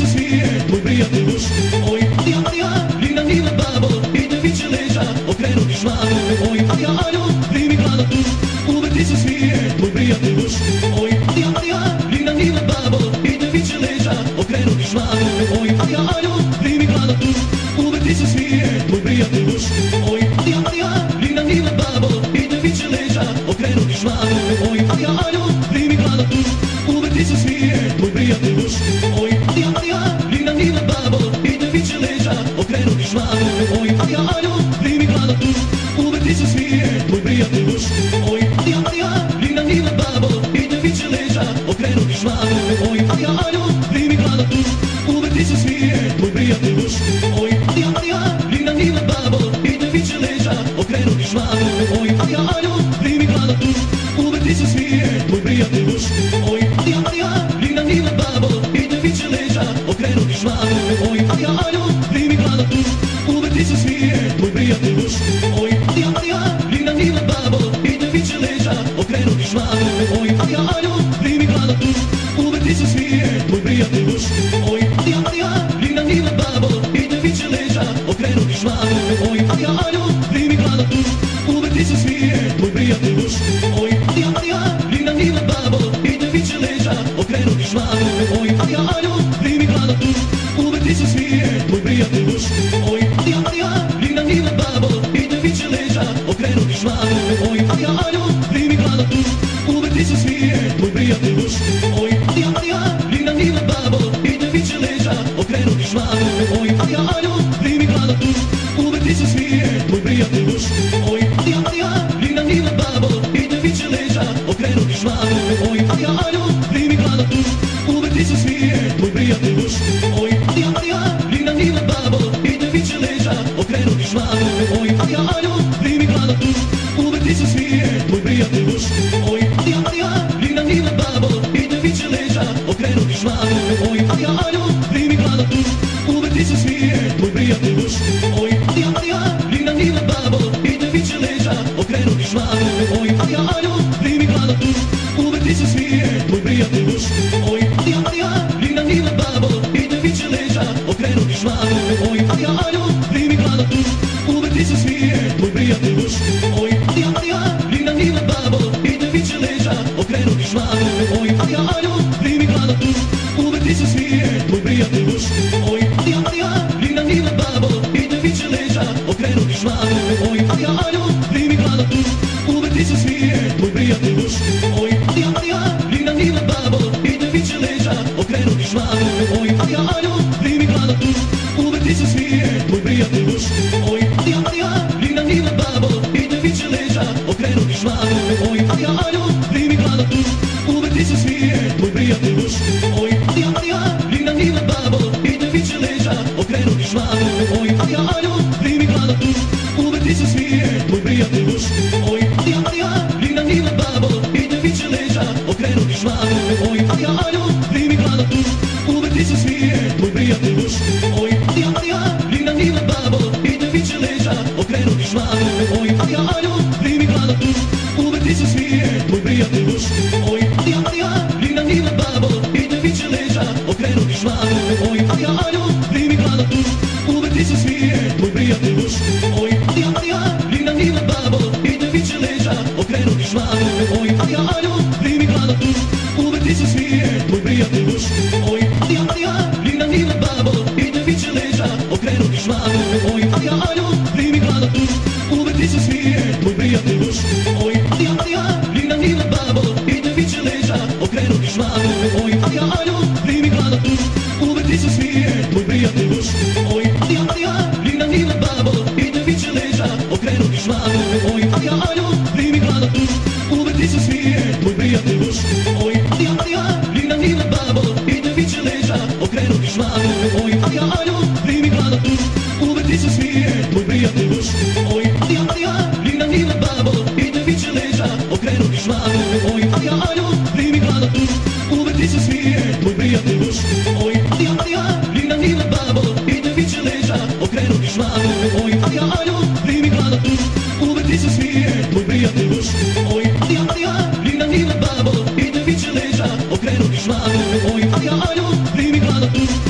smije, tvoj prijatelj muž. Oj, Alija, Alija, divna, divna babo, i te viče leđa, okrenuti šmalu. Oj, Alija, Aljo, primi hlada tu, uvek ti se smije, tvoj prijatelj muž. Oj, Alija, Alija, divna, divna babo, i te viče leđa, okrenuti šmalu. Oj, Alija, Aljo, primi hlada tu, uvek ti se smije, tvoj prijatelj muž. Oj, Alija, Alija, divna, divna babo, i te viče leđa, okrenuti šmalu. Oj, Alija, Aljo, primi hlada tu, uvek ti se smije, tvoj prijatelj muž. Oj, Alija, Alija, divna, divna babo, i te viče leđa, okrenuti šmalu. Oj, Alija, Aljo, primi hlada tu, uvek ti se smije, tvoj prijatelj muž. Oj, Alija, Alija, divna, divna babo, i te viče leđa, okrenuti šmalu. Oj, Alija, Aljo, primi hlada tu, uvek ti se smije, tvoj prijatelj muž. Oj, Alija, Alija, divna, divna babo, i te viče leđa, okrenuti šmalu. Oj, Alija, Aljo, primi hlada tu, uvek ti se smije, tvoj prijatelj muž. Oj, Alija, Alija, divna, divna babo, i te viče leđa, okrenuti šmalu. Oj, Alija, Aljo, primi hlada tu, uvek ti se smije, tvoj prijatelj muž. Oj, Alija, Alija, divna, divna babo, i te viče leđa, okrenuti šmalu. Oj, Alija, Aljo, primi hlada tu, uvek ti se smije, tvoj prijatelj muž. Oj, Alija, Alija, divna, divna babo, i te viče leđa, okrenuti šmalu. Oj, Alija, Aljo, primi hlada tu, uvek ti se smije, tvoj prijatelj muž. Oj, Alija, Alija, divna, divna babo, i te viče leđa, okrenuti šmalu. Oj, Alija, Aljo, primi hlada tu, uvek ti se smije, tvoj prijatelj muž. Oj, Alija, Alija, divna, divna babo, i te viče leđa, okrenuti šmalu. Oj, Alija, Aljo, primi hlada tu, uvek ti se smije, tvoj prijatelj muž. Oj, Alija, Alija, divna, divna babo, i te viče leđa, okrenuti šmalu. Oj, Alija, Aljo, primi hlada tu, uvek ti se smije, tvoj prijatelj muž. Oj, Alija, Alija, divna, divna babo, i te viče leđa, okrenuti šmalu. Oj, Alija, Aljo, primi hlada tu, uvek ti se smije, tvoj prijatelj muž. Oj, Alija, Alija, divna, divna babo, i te viče leđa, okrenuti šmalu. Oj, Alija, Aljo, primi hlada tu, uvek ti se smije, tvoj prijatelj muž. Oj, Alija, Alija, divna, divna babo, i te viče leđa, okrenuti šmalu. Oj, Alija, Aljo, primi hlada tu, uvek ti se smije, tvoj prijatelj muž. Oj, Alija, Alija, divna, divna babo, i te viče leđa, okrenuti šmalu. Oj, Alija, Aljo, primi hlada tu, uvek ti se smije, tvoj prijatelj muž. Oj, Alija, Alija, divna, divna babo, i te viče leđa, okrenuti šmalu. Oj, Alija, Aljo, primi hlada tu, uvek ti se smije, tvoj prijatelj muž. Oj, Alija, Alija, divna, divna babo, i te viče leđa, okrenuti šmalu. Oj, Alija, Aljo, primi hlada tu, uvek ti se smije, tvoj prijatelj muž. Oj, Alija, Alija, divna, divna babo, i te viče leđa, okrenuti šmalu. Oj, Alija, Aljo, primi hlada tu, uvek ti se smije, tvoj prijatelj muž. Oj, Alija, Alija, divna, divna babo, i te viče leđa, okrenuti šmalu. Oj, Alija, Aljo, primi hlada tu, uvek ti se smije, tvoj prijatelj muž. Oj, Alija, Alija, divna, divna babo, i te viče leđa, okrenuti šmalu. Oj, Alija, Aljo, primi hlada tu, uvek ti se smije, tvoj prijatelj muž. Oj, Alija, Alija, divna, divna babo, i te viče leđa, okrenuti šmalu. Oj, Alija, Aljo, primi hlada tu, uvek ti se smije, tvoj prijatelj muž. Oj, Alija, Alija, divna, divna babo, i te viče leđa, okrenuti šmalu. Oj, Alija, Aljo, primi hlada tu, uvek ti se smije, tvoj prijatelj muž. Oj, Alija, Alija, divna, divna babo, i te viče leđa, okrenuti šmalu. Oj, Alija, Aljo, primi hlada tu, uvek ti se smije, tvoj prijatelj muž. Oj, Alija, Alija, divna, divna babo, i te viče leđa, okrenuti šmalu. Oj, Alija, Aljo, primi hlada tu, uvek ti se smije, tvoj prijatelj muž. Oj, Alija, Alija, divna, divna babo, i te viče leđa, okrenuti šmalu. Oj, Alija, Aljo, primi hlada tu, uvek ti se smije, tvoj prijatelj muž. Oj, Alija, Alija, divna, divna babo, i te viče leđa, okrenuti šmalu. Oj, Alija, Aljo, primi hlada tu, uvek ti se smije, tvoj prijatelj muž. Oj, Alija, Alija, divna, divna babo, i te viče leđa, okrenuti šmalu. Oj, Alija, Aljo, primi hlada tu, uvek ti se smije, tvoj prijatelj muž. Oj, Alija, Alija, divna, divna babo, i te viče leđa, okrenuti šmalu. Oj, Alija, Aljo, primi hlada tu, uvek ti se smije, tvoj prijatelj muž. Oj, Alija, Alija, divna, divna babo, i te viče leđa, okrenuti šmalu. Oj, Alija, Aljo, primi hlada tu, uvek ti se smije, tvoj prijatelj muž. Oj, Alija, Alija, divna, divna babo, i te viče leđa, okrenuti šmalu. Oj, Alija, Aljo, primi hlada tu, uvek ti se smije, tvoj prijatelj muž. Oj, Alija, Alija, divna, divna babo, i te viče leđa, okrenuti šmalu. Oj, Alija, Aljo, primi hlada tu, uvek ti se smije, tvoj prijatelj muž. Oj, Alija, Alija, divna, divna babo, i te viče leđa, okrenuti šmalu. Oj, Alija, Aljo, primi hlada tu, uvek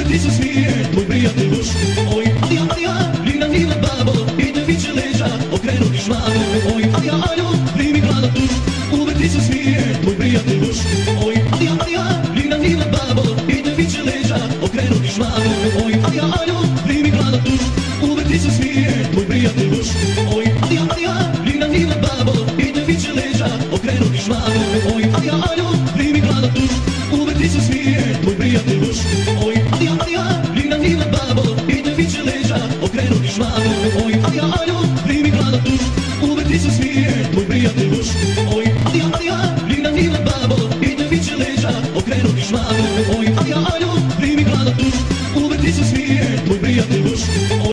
Beatrice Smith, muito brilhante luz. Oi, Maria, Maria, linda, linda baba, e de vigileja, o creno bismado. Oi, Maria, olho, rime claro tu. O Beatrice Smith, muito brilhante luz. Oi, Maria, Maria, linda, linda baba, e de vigileja, o creno bismado. Oi, Maria, olho, rime claro tu. O Beatrice Smith, muito brilhante luz. Oi, Maria, Maria, linda, linda baba, e de vigileja, o creno bismado. Oi, Maria, olho, rime claro tu. O Beatrice Smith, muito brilhante luz. Oi, Maria, Maria, linda, linda baba, e de vigileja, o creno bismado. Oi, Maria, olho, rime claro tu. O Beatrice Smith, muito brilhante luz. Oi, Maria, Maria, linda, linda baba, e de vigileja, o creno bismado. Oi, Maria, olho, rime claro tu. O Beatrice Smith, muito brilhante luz.